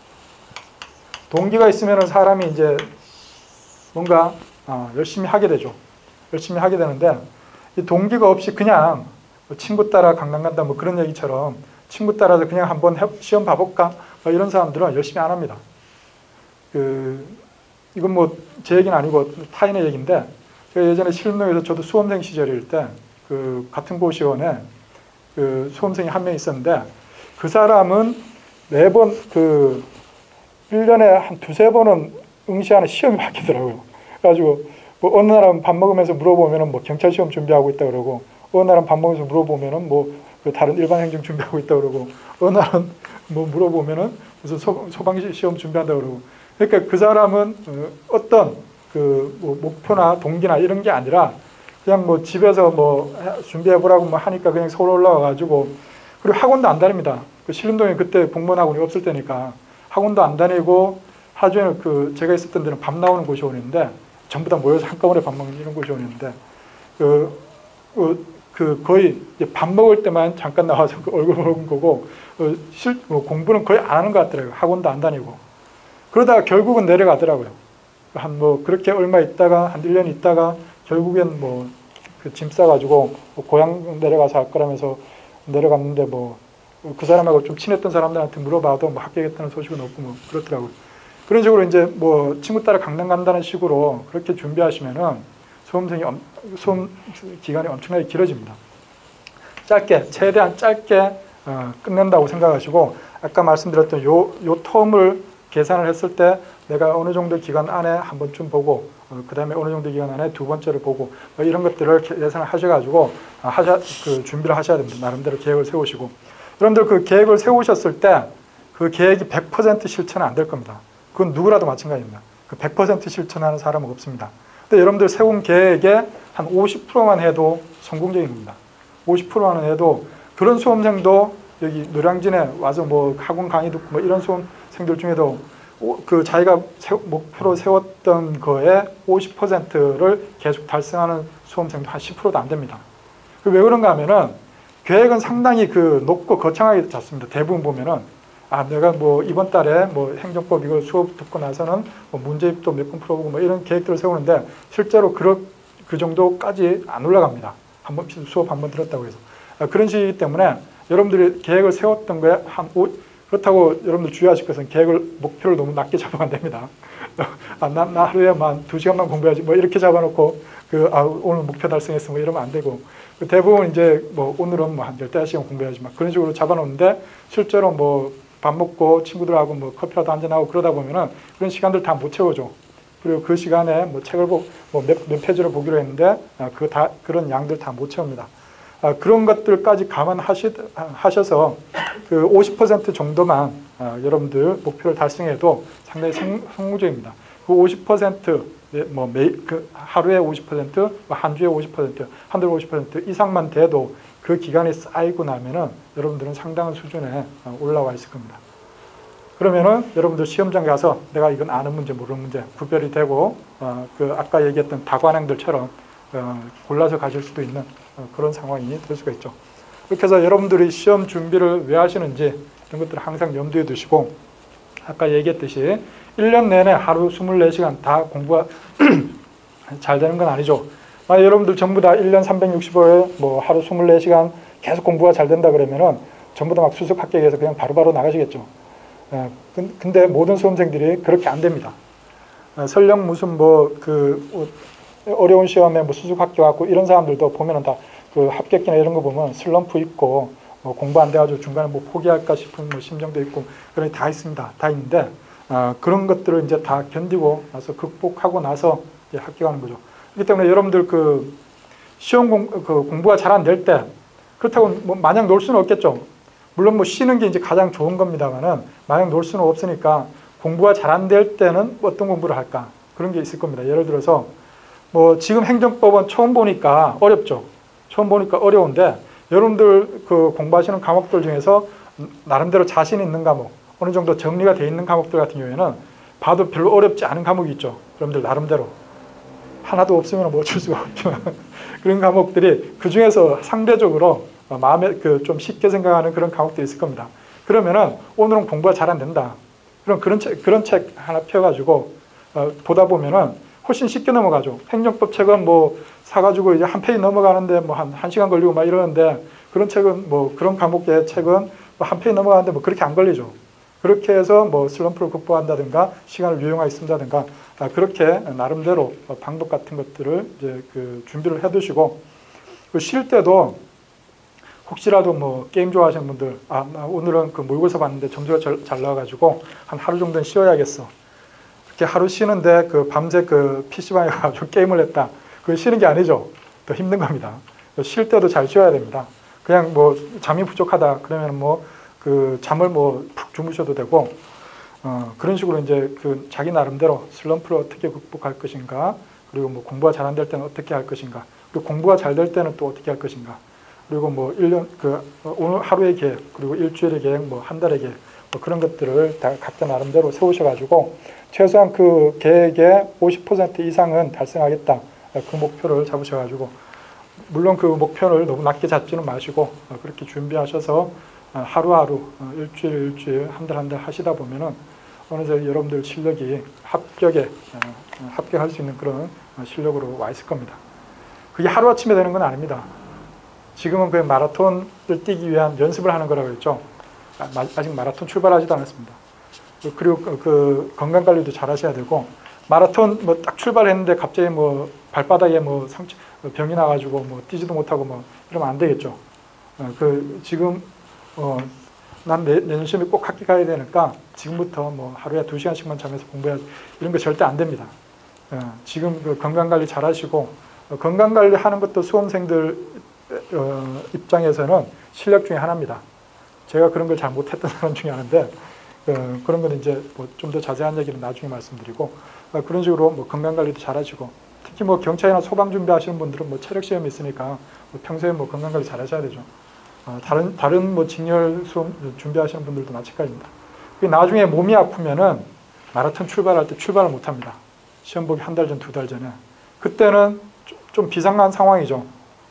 동기가 있으면 사람이 이제 뭔가 어, 열심히 하게 되죠. 열심히 하게 되는데, 이 동기가 없이 그냥 친구 따라 강남 간다 뭐 그런 얘기처럼 친구 따라서 그냥 한번 해, 시험 봐볼까 뭐 이런 사람들은 열심히 안 합니다. 그 이건 뭐 제 얘기는 아니고 타인의 얘기인데, 제가 예전에 실무에서 저도 수험생 시절일 때 그 같은 고시원에 그 수험생이 한 명 있었는데, 그 사람은 매번 그 일 년에 한 두세 번은 응시하는 시험이 바뀌더라고요. 그래가지고 뭐 어느 날은 밥 먹으면서 물어보면은 뭐 경찰 시험 준비하고 있다 그러고, 어느 날은 밥 먹으면서 물어보면은 뭐 그 다른 일반 행정 준비하고 있다 그러고, 어느 날은 뭐 물어보면은 무슨 소, 소방 시험 준비한다 그러고. 그러니까 그 사람은 어떤 그 뭐 목표나 동기나 이런 게 아니라 그냥 뭐 집에서 뭐 준비해보라고 뭐 하니까 그냥 서울 올라와가지고, 그리고 학원도 안 다닙니다. 그 신림동에 그때 공무원 학원이 없을 때니까 학원도 안 다니고, 하루 종일 그 제가 있었던 데는 밥 나오는 고시원인데, 전부 다 모여서 한꺼번에 밥 먹는 이런 고시원인데, 그, 그, 그 거의 밥 먹을 때만 잠깐 나와서 그 얼굴 보는 거고, 어, 실, 뭐 공부는 거의 안 하는 것 같더라고요. 학원도 안 다니고. 그러다가 결국은 내려가더라고요. 한 뭐 그렇게 얼마 있다가 한 일 년 있다가 결국엔 뭐 그 짐 싸가지고 뭐 고향 내려가서 할 거라면서 내려갔는데, 뭐 그 사람하고 좀 친했던 사람들한테 물어봐도 뭐 합격했다는 소식은 없고 뭐 그렇더라고요. 그런 식으로 이제 뭐 친구 따라 강남 간다는 식으로 그렇게 준비하시면은 수험생이 엄, 수험 기간이 엄청나게 길어집니다. 짧게, 최대한 짧게 어, 끝낸다고 생각하시고, 아까 말씀드렸던 요, 요 텀을 계산을 했을 때 내가 어느 정도 기간 안에 한 번쯤 보고, 어, 그 다음에 어느 정도 기간 안에 두 번째를 보고, 뭐 이런 것들을 계산을 하셔가지고 어, 하셔, 그 준비를 하셔야 됩니다. 나름대로 계획을 세우시고. 여러분들 그 계획을 세우셨을 때 그 계획이 백 퍼센트 실천은 안 될 겁니다. 그건 누구라도 마찬가지입니다. 그 백 퍼센트 실천하는 사람은 없습니다. 근데 여러분들 세운 계획에 한 오십 퍼센트만 해도 성공적인 겁니다. 오십 퍼센트만 해도, 그런 수험생도 여기 노량진에 와서 뭐 학원 강의 듣고 뭐 이런 수험생들 중에도 그 자기가 목표로 세웠던 거에 오십 퍼센트를 계속 달성하는 수험생도 한 십 퍼센트도 안 됩니다. 왜 그런가 하면은 계획은 상당히 그 높고 거창하게 잡습니다. 대부분 보면은, 아, 내가 뭐 이번 달에 뭐 행정법 이걸 수업 듣고 나서는 뭐 문제집도 몇 번 풀어보고 뭐 이런 계획들을 세우는데, 실제로 그, 그 정도까지 안 올라갑니다. 한번 수업 한번 들었다고 해서. 아, 그런 식이기 때문에 여러분들이 계획을 세웠던 거에 한 오, 그렇다고 여러분들 주의하실 것은 계획을, 목표를 너무 낮게 잡으면 안 됩니다. 아, 나, 나 하루에만 두 시간만 공부해야지 뭐 이렇게 잡아놓고, 그, 아, 오늘 목표 달성했어 뭐 이러면 안 되고, 대부분 이제 뭐 오늘은 뭐 한 열다섯 시간 공부해야지 막 그런 식으로 잡아놓는데, 실제로 뭐 밥 먹고 친구들하고 뭐 커피라도 한잔하고 그러다 보면은 그런 시간들 다 못 채워줘. 그리고 그 시간에 뭐 책을 보, 뭐 몇, 몇 페이지를 보기로 했는데, 아, 그 다, 그런 양들 다 못 채웁니다. 아, 그런 것들까지 감안하셔서 그 오십 퍼센트 정도만 아, 여러분들 목표를 달성해도 상당히 성, 성공적입니다. 그 오십 퍼센트, 뭐 매일, 그 하루에 오십 퍼센트, 한 주에 오십 퍼센트, 한 달에 오십 퍼센트 이상만 돼도 그 기간이 쌓이고 나면은 여러분들은 상당한 수준에 올라와 있을 겁니다. 그러면은 여러분들 시험장 가서 내가 이건 아는 문제 모르는 문제 구별이 되고 어, 그 아까 얘기했던 다관행들처럼 어, 골라서 가실 수도 있는 어, 그런 상황이 될 수가 있죠. 그렇게 해서 여러분들이 시험 준비를 왜 하시는지 이런 것들을 항상 염두에 두시고 아까 얘기했듯이 일 년 내내 하루 이십사 시간 다 공부가 잘 되는 건 아니죠. 만약 여러분들 전부 다 일 년 삼백육십오 일 뭐 하루 이십사 시간 계속 공부가 잘 된다 그러면은 전부 다 막 수석 합격해서 그냥 바로바로 나가시겠죠. 예, 근데 모든 수험생들이 그렇게 안 됩니다. 예, 설령 무슨 뭐 그 어려운 시험에 뭐 수석 합격하고 이런 사람들도 보면은 다 그 합격기나 이런 거 보면 슬럼프 있고 뭐 공부 안 돼가지고 중간에 뭐 포기할까 싶은 뭐 심정도 있고 그런 게 다 있습니다. 다 있는데 어, 그런 것들을 이제 다 견디고 나서 극복하고 나서 이제 합격하는 거죠. 그렇기 때문에 여러분들 그 시험 공, 그 공부가 잘 안 될 때 그렇다고 뭐 마냥 놀 수는 없겠죠. 물론 뭐 쉬는 게 이제 가장 좋은 겁니다만은 마냥 놀 수는 없으니까 공부가 잘 안 될 때는 어떤 공부를 할까 그런 게 있을 겁니다. 예를 들어서 뭐 지금 행정법은 처음 보니까 어렵죠. 처음 보니까 어려운데 여러분들 그 공부하시는 과목들 중에서 나름대로 자신 있는 과목 어느 정도 정리가 돼 있는 과목들 같은 경우에는 봐도 별로 어렵지 않은 과목이 있죠. 여러분들 나름대로 하나도 없으면 뭐 어쩔 수가 없지만 그런 과목들이 그 중에서 상대적으로 마음에 그 좀 쉽게 생각하는 그런 과목들이 있을 겁니다. 그러면은 오늘은 공부가 잘 안 된다. 그럼 그런 책 그런 책 하나 펴가지고 어, 보다 보면은 훨씬 쉽게 넘어가죠. 행정법 책은 뭐 사가지고 이제 한 페이지 넘어가는데 뭐 한 한 시간 걸리고 막 이러는데 그런 책은 뭐 그런 과목의 책은 뭐 한 페이지 넘어가는데 뭐 그렇게 안 걸리죠. 그렇게 해서 뭐 슬럼프를 극복한다든가 시간을 유용하게 쓴다든가 아, 그렇게 나름대로 방법 같은 것들을 이제 그 준비를 해두시고 쉴 때도 혹시라도 뭐 게임 좋아하시는 분들 아 나 오늘은 그 모의고사 봤는데 점수가 잘, 잘 나와가지고 한 하루 정도는 쉬어야겠어. 이렇게 하루 쉬는데 그 밤새 그 피시방에 가가지고 게임을 했다. 그거 쉬는 게 아니죠. 더 힘든 겁니다. 쉴 때도 잘 쉬어야 됩니다. 그냥 뭐 잠이 부족하다 그러면 뭐 그 잠을 뭐 푹 주무셔도 되고 어 그런 식으로 이제 그 자기 나름대로 슬럼프를 어떻게 극복할 것인가 그리고 뭐 공부가 잘 안 될 때는 어떻게 할 것인가 그리고 공부가 잘 될 때는 또 어떻게 할 것인가 그리고 뭐 일 년 그 오늘 하루의 계획 그리고 일주일의 계획 뭐 한 달의 계획 뭐 그런 것들을 다 각자 나름대로 세우셔가지고 최소한 그 계획의 오십 퍼센트 이상은 달성하겠다 그 목표를 잡으셔가지고 물론 그 목표를 너무 낮게 잡지는 마시고 그렇게 준비하셔서 하루하루 일주일 일주일 한 달 한 달 하시다 보면은 어느새 여러분들 실력이 합격에 합격할 수 있는 그런 실력으로 와 있을 겁니다. 그게 하루아침에 되는 건 아닙니다. 지금은 그 마라톤을 뛰기 위한 연습을 하는 거라고 했죠. 아직 마라톤 출발하지도 않았습니다. 그리고 그 건강관리도 잘 하셔야 되고 마라톤 뭐 딱 출발했는데 갑자기 뭐 발바닥에 뭐 상처 병이 나가지고 뭐 뛰지도 못하고 뭐 이러면 안 되겠죠. 그 지금 어 난 내년 시험에 꼭 학교 가야 되니까 지금부터 뭐 하루에 두 시간씩만 자면서 공부해야 이런 거 절대 안 됩니다. 지금 그 건강관리 잘 하시고 건강관리 하는 것도 수험생들 어, 입장에서는 실력 중에 하나입니다. 제가 그런 걸 잘 못했던 사람 중에 하나인데 어, 그런 건 이제 뭐 좀 더 자세한 얘기는 나중에 말씀드리고 어, 그런 식으로 뭐 건강관리도 잘 하시고 특히 뭐 경찰이나 소방 준비하시는 분들은 뭐 체력 시험이 있으니까 뭐 평소에 뭐 건강관리 잘 하셔야 되죠. 어, 다른 다른 뭐 직렬 수험 준비하시는 분들도 마찬가지입니다. 나중에 몸이 아프면은 마라톤 출발할 때 출발을 못 합니다. 시험 보기 한 달 전, 두 달 전에. 그때는 좀 비상한 상황이죠.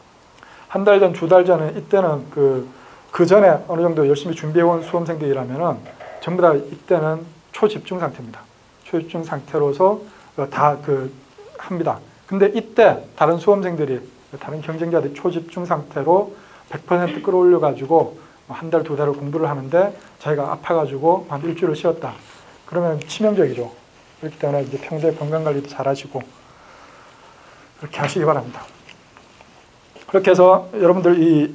한 달 전, 두 달 전에 이때는 그, 그 전에 어느 정도 열심히 준비해온 수험생들이라면은 전부 다 이때는 초집중 상태입니다. 초집중 상태로서 다 그 합니다. 근데 이때 다른 수험생들이, 다른 경쟁자들이 초집중 상태로 백 퍼센트 끌어올려가지고 한 달, 두 달을 공부를 하는데 자기가 아파가지고 한 일주일을 쉬었다. 그러면 치명적이죠. 그렇기 때문에 이제 평소에 건강관리도 잘 하시고 그렇게 하시기 바랍니다. 그렇게 해서 여러분들 이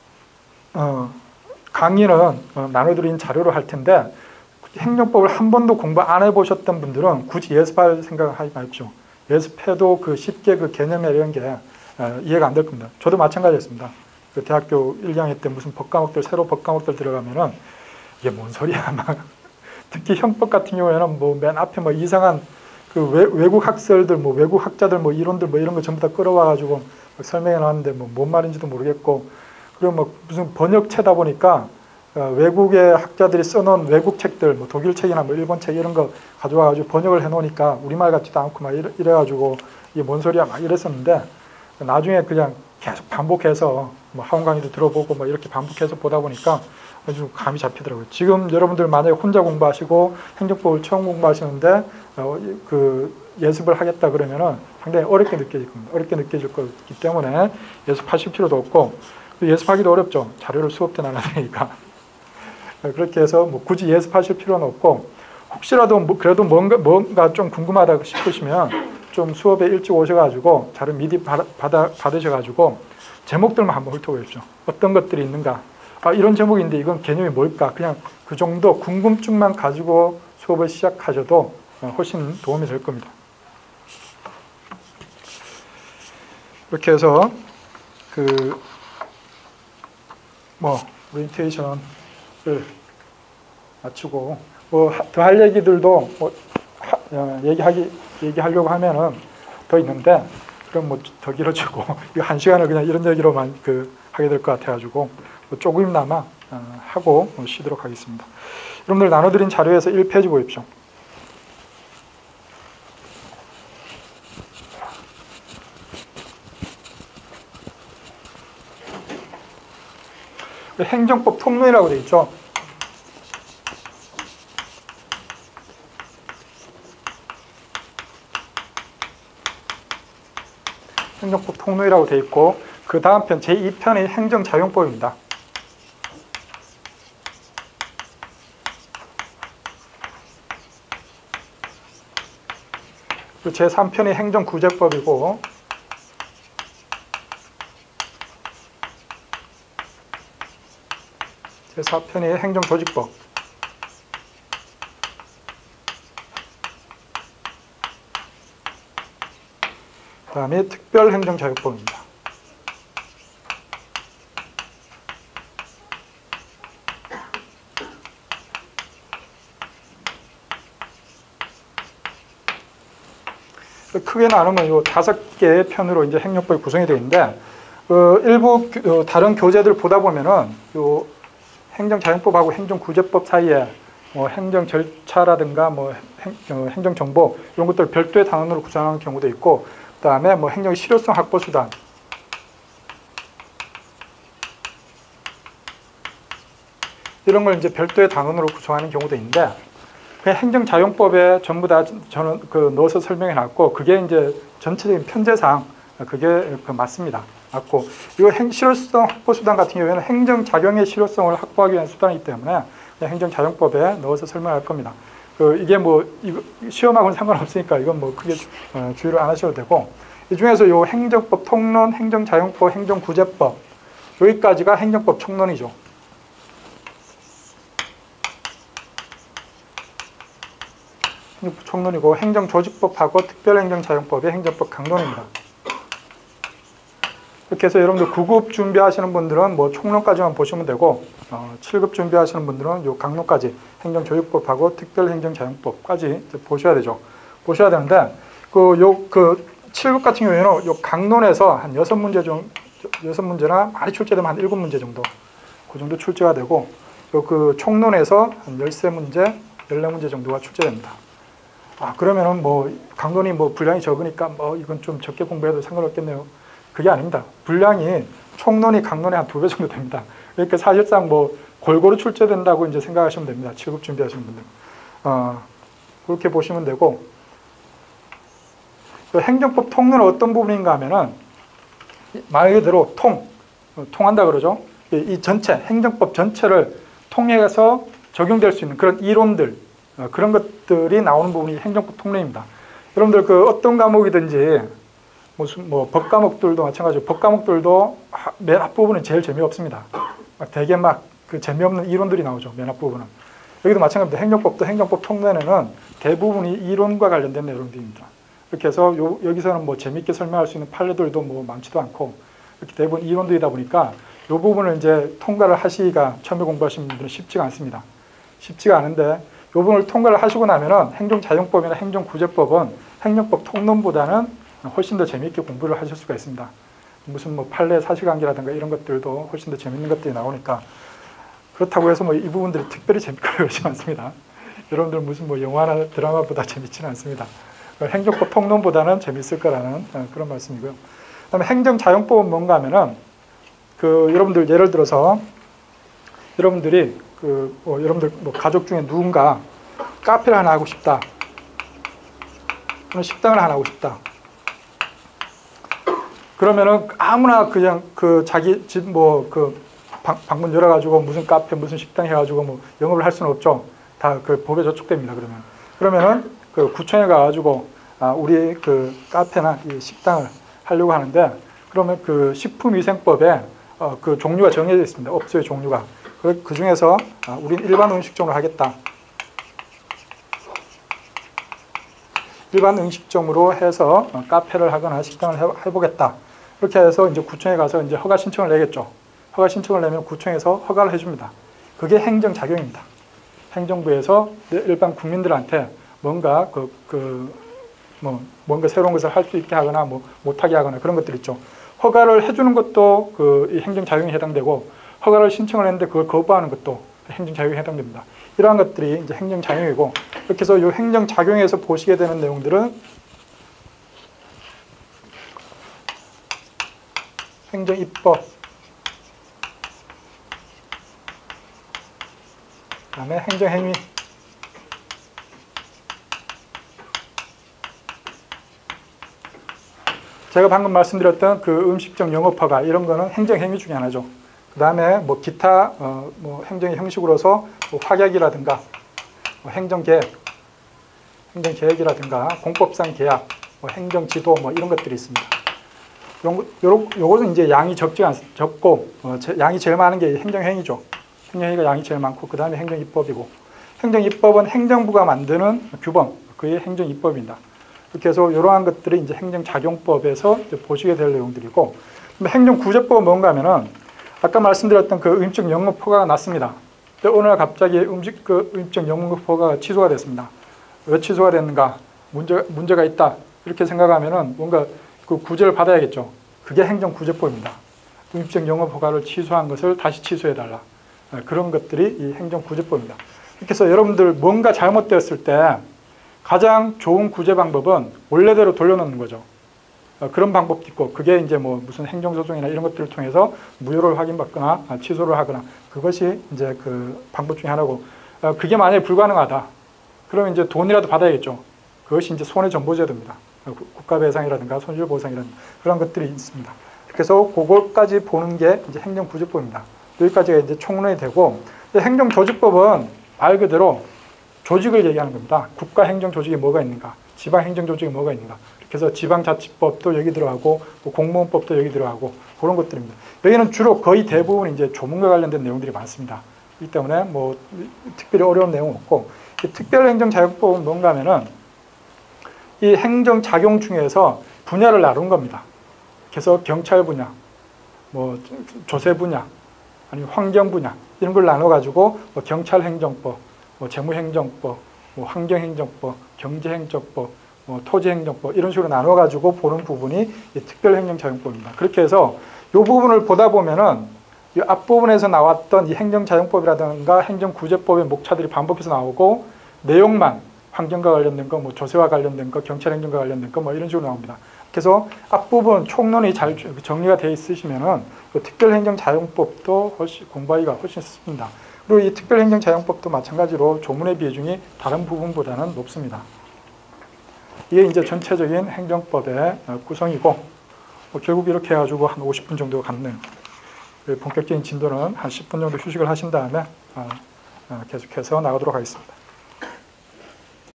어, 강의는 어, 나눠드린 자료로 할 텐데 행정법을 한 번도 공부 안 해보셨던 분들은 굳이 예습할 생각을 하지 마십시오. 예습해도 그 쉽게 그 개념에 이런 게 어, 이해가 안 될 겁니다. 저도 마찬가지였습니다. 그 대학교 일, 이 학년 때 무슨 법과목들, 새로 법과목들 들어가면은 이게 뭔 소리야 막 특히 형법 같은 경우에는 뭐 맨 앞에 뭐 이상한 그 외, 외국 학설들, 뭐 외국 학자들 뭐 이론들 뭐 이런 거 전부 다 끌어와가지고 설명해 놨는데 뭐 뭔 말인지도 모르겠고 그리고 뭐 무슨 번역체다 보니까 어, 외국의 학자들이 써놓은 외국 책들, 뭐 독일 책이나 뭐 일본 책 이런 거 가져와가지고 번역을 해놓으니까 우리말 같지도 않고 막 이래, 이래가지고 이게 뭔 소리야 막 이랬었는데 나중에 그냥 계속 반복해서 뭐 학원 강의도 들어보고 뭐 이렇게 반복해서 보다 보니까 아주 감이 잡히더라고요. 지금 여러분들 만약에 혼자 공부하시고 행정법을 처음 공부하시는데 어, 그 예습을 하겠다 그러면은 상당히 어렵게 느껴질 겁니다. 어렵게 느껴질 거기 때문에 예습하실 필요도 없고 예습하기도 어렵죠. 자료를 수업 때 나눠내니까. 그렇게 해서 뭐 굳이 예습하실 필요는 없고 혹시라도 뭐 그래도 뭔가, 뭔가 좀 궁금하다 싶으시면 좀 수업에 일찍 오셔가지고 자료 미리 받아, 받아, 받으셔가지고 제목들만 한번 훑어보십시오. 어떤 것들이 있는가. 아, 이런 제목인데 이건 개념이 뭘까. 그냥 그 정도 궁금증만 가지고 수업을 시작하셔도 훨씬 도움이 될 겁니다. 이렇게 해서 그 뭐 오리엔테이션을 마치고 뭐 더 할 얘기들도 뭐 하, 어, 얘기하기 얘기하려고 하면은 더 있는데 그럼 뭐 더 길어지고 이거 한 시간을 그냥 이런 얘기로만 그 하게 될 것 같아가지고 뭐 조금이나마 어, 하고 쉬도록 하겠습니다. 여러분들 나눠드린 자료에서 일 페이지 보십시오. 행정법 통론이라고 되어 있죠. 행정법 통론이라고 되어 있고 그 다음 편 제이 편이 행정자용법입니다. 제삼 편이 행정구제법이고 제사 편이 행정조직법, 그 다음에 특별행정자유법입니다. 크게 나누면 이 다섯 개의 편으로 이제 행정법이 구성이 되어 있는데, 어, 일부 어, 다른 교재들 보다 보면은 요 행정자용법하고 행정구제법 사이에 뭐 행정 절차라든가 뭐 행, 어, 행정정보 이런 것들 별도의 단원으로 구성하는 경우도 있고, 그 다음에 뭐 행정 실효성 확보 수단, 이런 걸 이제 별도의 단원으로 구성하는 경우도 있는데, 그냥 행정자용법에 전부 다 저는 그 넣어서 설명해 놨고, 그게 이제 전체적인 편제상 그게 그 맞습니다. 맞고, 이거 행, 실효성 확보 수단 같은 경우에는 행정작용의 실효성을 확보하기 위한 수단이기 때문에 그냥 행정자용법에 넣어서 설명할 겁니다. 그 이게 뭐 이거 시험하고는 상관없으니까 이건 뭐 크게 어, 주의를 안 하셔도 되고, 이 중에서 요 행정법 통론, 행정자용법, 행정구제법 여기까지가 행정법 총론이죠. 총론이고, 행정조직법하고 특별행정자용법의 행정법 강론입니다. 이렇게 해서 여러분들 구 급 준비하시는 분들은 뭐 총론까지만 보시면 되고, 어, 칠 급 준비하시는 분들은 요 강론까지 행정조직법하고 특별행정자용법까지 보셔야 되죠. 보셔야 되는데, 그 요 그 칠 급 같은 경우에는 요 강론에서 한 여섯 문제 좀 여섯 문제나 많이 출제되면 한 일곱 문제 정도, 그 정도 출제가 되고, 요 그 총론에서 한 열세 문제, 열네 문제 정도가 출제됩니다. 아, 그러면은 뭐 강론이 뭐 분량이 적으니까 뭐 이건 좀 적게 공부해도 상관없겠네요. 그게 아닙니다. 분량이 총론이 강론의 한 두 배 정도 됩니다. 그러니까 사실상 뭐 골고루 출제된다고 이제 생각하시면 됩니다. 칠 급 준비하시는 분들. 어, 그렇게 보시면 되고, 그 행정법 통론은 어떤 부분인가 하면은 말 그대로 통, 통한다 그러죠. 이 전체, 행정법 전체를 통해서 적용될 수 있는 그런 이론들, 어, 그런 것들이 나오는 부분이 행정법 통론입니다. 여러분들 그 어떤 과목이든지 무슨 뭐 법 과목들도 마찬가지고, 법 과목들도 맨 앞부분은 제일 재미없습니다. 막 되게 막 그 재미없는 이론들이 나오죠. 맨 앞부분은. 여기도 마찬가지입니다. 행정법도 행정법 통론에는 대부분이 이론과 관련된 내용들입니다. 이렇게 해서 요, 여기서는 뭐 재미있게 설명할 수 있는 판례들도 뭐 많지도 않고, 이렇게 대부분 이론들이다 보니까 이 부분을 이제 통과를 하시기가 처음에 공부하시는 분들은 쉽지가 않습니다. 쉽지가 않은데, 이 부분을 통과를 하시고 나면은 행정자용법이나 행정구제법은 행정법 통론보다는 훨씬 더 재미있게 공부를 하실 수가 있습니다. 무슨 뭐 판례 사실관계라든가 이런 것들도 훨씬 더 재미있는 것들이 나오니까, 그렇다고 해서 뭐 이 부분들이 특별히 재밌고 그러지 않습니다. 여러분들 무슨 뭐 영화나 드라마보다 재밌지는 않습니다. 행정법 통론보다는 재밌을 거라는 그런 말씀이고요. 그다음에 행정자용법은 뭔가 하면은 그 여러분들 예를 들어서 여러분들이 그 뭐 여러분들 뭐 가족 중에 누군가 카페를 하나 하고 싶다. 또는 식당을 하나 하고 싶다. 그러면은 아무나 그냥 그 자기 집 뭐 그 방문 열어가지고 무슨 카페 무슨 식당 해가지고 뭐 영업을 할 수는 없죠. 다 그 법에 저촉됩니다. 그러면 그러면은 그 구청에 가가지고 아 우리 그 카페나 이 식당을 하려고 하는데 그러면 그 식품위생법에 어 그 종류가 정해져 있습니다. 업소의 종류가. 그, 그 중에서 아 우린 일반 음식점으로 하겠다. 일반 음식점으로 해서 어, 카페를 하거나 식당을 해, 해보겠다. 그렇게 해서 이제 구청에 가서 이제 허가 신청을 내겠죠. 허가 신청을 내면 구청에서 허가를 해줍니다. 그게 행정작용입니다. 행정부에서 일반 국민들한테 뭔가 그, 그, 뭐, 뭔가 새로운 것을 할 수 있게 하거나 뭐 못하게 하거나 그런 것들 있죠. 허가를 해주는 것도 그 행정작용에 해당되고 허가를 신청을 했는데 그걸 거부하는 것도 행정작용에 해당됩니다. 이러한 것들이 이제 행정작용이고 이렇게 해서 이 행정작용에서 보시게 되는 내용들은 행정입법, 그 다음에 행정행위, 제가 방금 말씀드렸던 그 음식점 영업허가 이런 거는 행정행위 중에 하나죠. 그 다음에 뭐 기타 어 뭐 행정의 형식으로서 뭐 확약이라든가 뭐 행정계획, 행정계획이라든가 공법상 계약, 뭐 행정지도 뭐 이런 것들이 있습니다. 요, 요, 요것은 이제 양이 적지 않, 적고 어, 제, 양이 제일 많은 게 행정행위죠. 행정행위가 양이 제일 많고 그 다음에 행정입법이고 행정입법은 행정부가 만드는 규범, 그게 행정입법입니다. 이렇게 해서 이러한 것들이 이제 행정작용법에서 이제 보시게 될 내용들이고 행정구제법은 뭔가 하면은 아까 말씀드렸던 그 음식 영업 허가가 났습니다. 근데 어느 날 갑자기 음식 그 음식 영업 허가가 취소가 됐습니다. 왜 취소가 됐는가? 문제 문제가 있다. 이렇게 생각하면은 뭔가 그 구제를 받아야겠죠. 그게 행정구제법입니다. 음식 영업 허가를 취소한 것을 다시 취소해 달라. 그런 것들이 이 행정구제법입니다. 이렇게 해서 여러분들 뭔가 잘못되었을 때 가장 좋은 구제 방법은 원래대로 돌려놓는 거죠. 그런 방법도 있고 그게 이제 뭐 무슨 행정소송이나 이런 것들을 통해서 무효를 확인받거나 취소를 하거나 그것이 이제 그 방법 중에 하나고 그게 만약에 불가능하다. 그러면 이제 돈이라도 받아야겠죠. 그것이 이제 손해정보제도입니다. 국가배상이라든가 손실보상이라든가 그런 것들이 있습니다. 그래서 그것까지 보는 게 이제 행정구제법입니다. 여기까지가 이제 총론이 되고 행정조직법은 말 그대로 조직을 얘기하는 겁니다. 국가행정조직이 뭐가 있는가, 지방행정조직이 뭐가 있는가. 그래서 지방자치법도 여기 들어가고 뭐 공무원법도 여기 들어가고 그런 것들입니다. 여기는 주로 거의 대부분 이제 조문과 관련된 내용들이 많습니다. 이 때문에 뭐 특별히 어려운 내용은 없고 특별행정자용법은 뭔가 하면은 이 행정작용 중에서 분야를 나눈 겁니다. 그래서 경찰 분야, 뭐 조세 분야, 아니면 환경 분야 이런 걸 나눠가지고 뭐 경찰행정법, 뭐 재무행정법, 뭐 환경행정법, 경제행정법, 뭐 토지행정법 이런 식으로 나눠가지고 보는 부분이 특별행정자용법입니다. 그렇게 해서 이 부분을 보다 보면은 이 앞부분에서 나왔던 이 행정자용법이라든가 행정구제법의 목차들이 반복해서 나오고 내용만 환경과 관련된 거, 뭐 조세와 관련된 거, 경찰행정과 관련된 거, 뭐 이런 식으로 나옵니다. 그래서 앞부분 총론이 잘 정리가 되어 있으시면은 특별행정자용법도 훨씬 공부하기가 훨씬 쉽습니다. 그리고 이 특별행정자용법도 마찬가지로 조문의 비중이 다른 부분보다는 높습니다. 이게 이제 전체적인 행정법의 구성이고 뭐 결국 이렇게 해가지고 한 오십 분 정도 갔네요. 본격적인 진도는 한 십 분 정도 휴식을 하신 다음에 계속해서 나가도록 하겠습니다.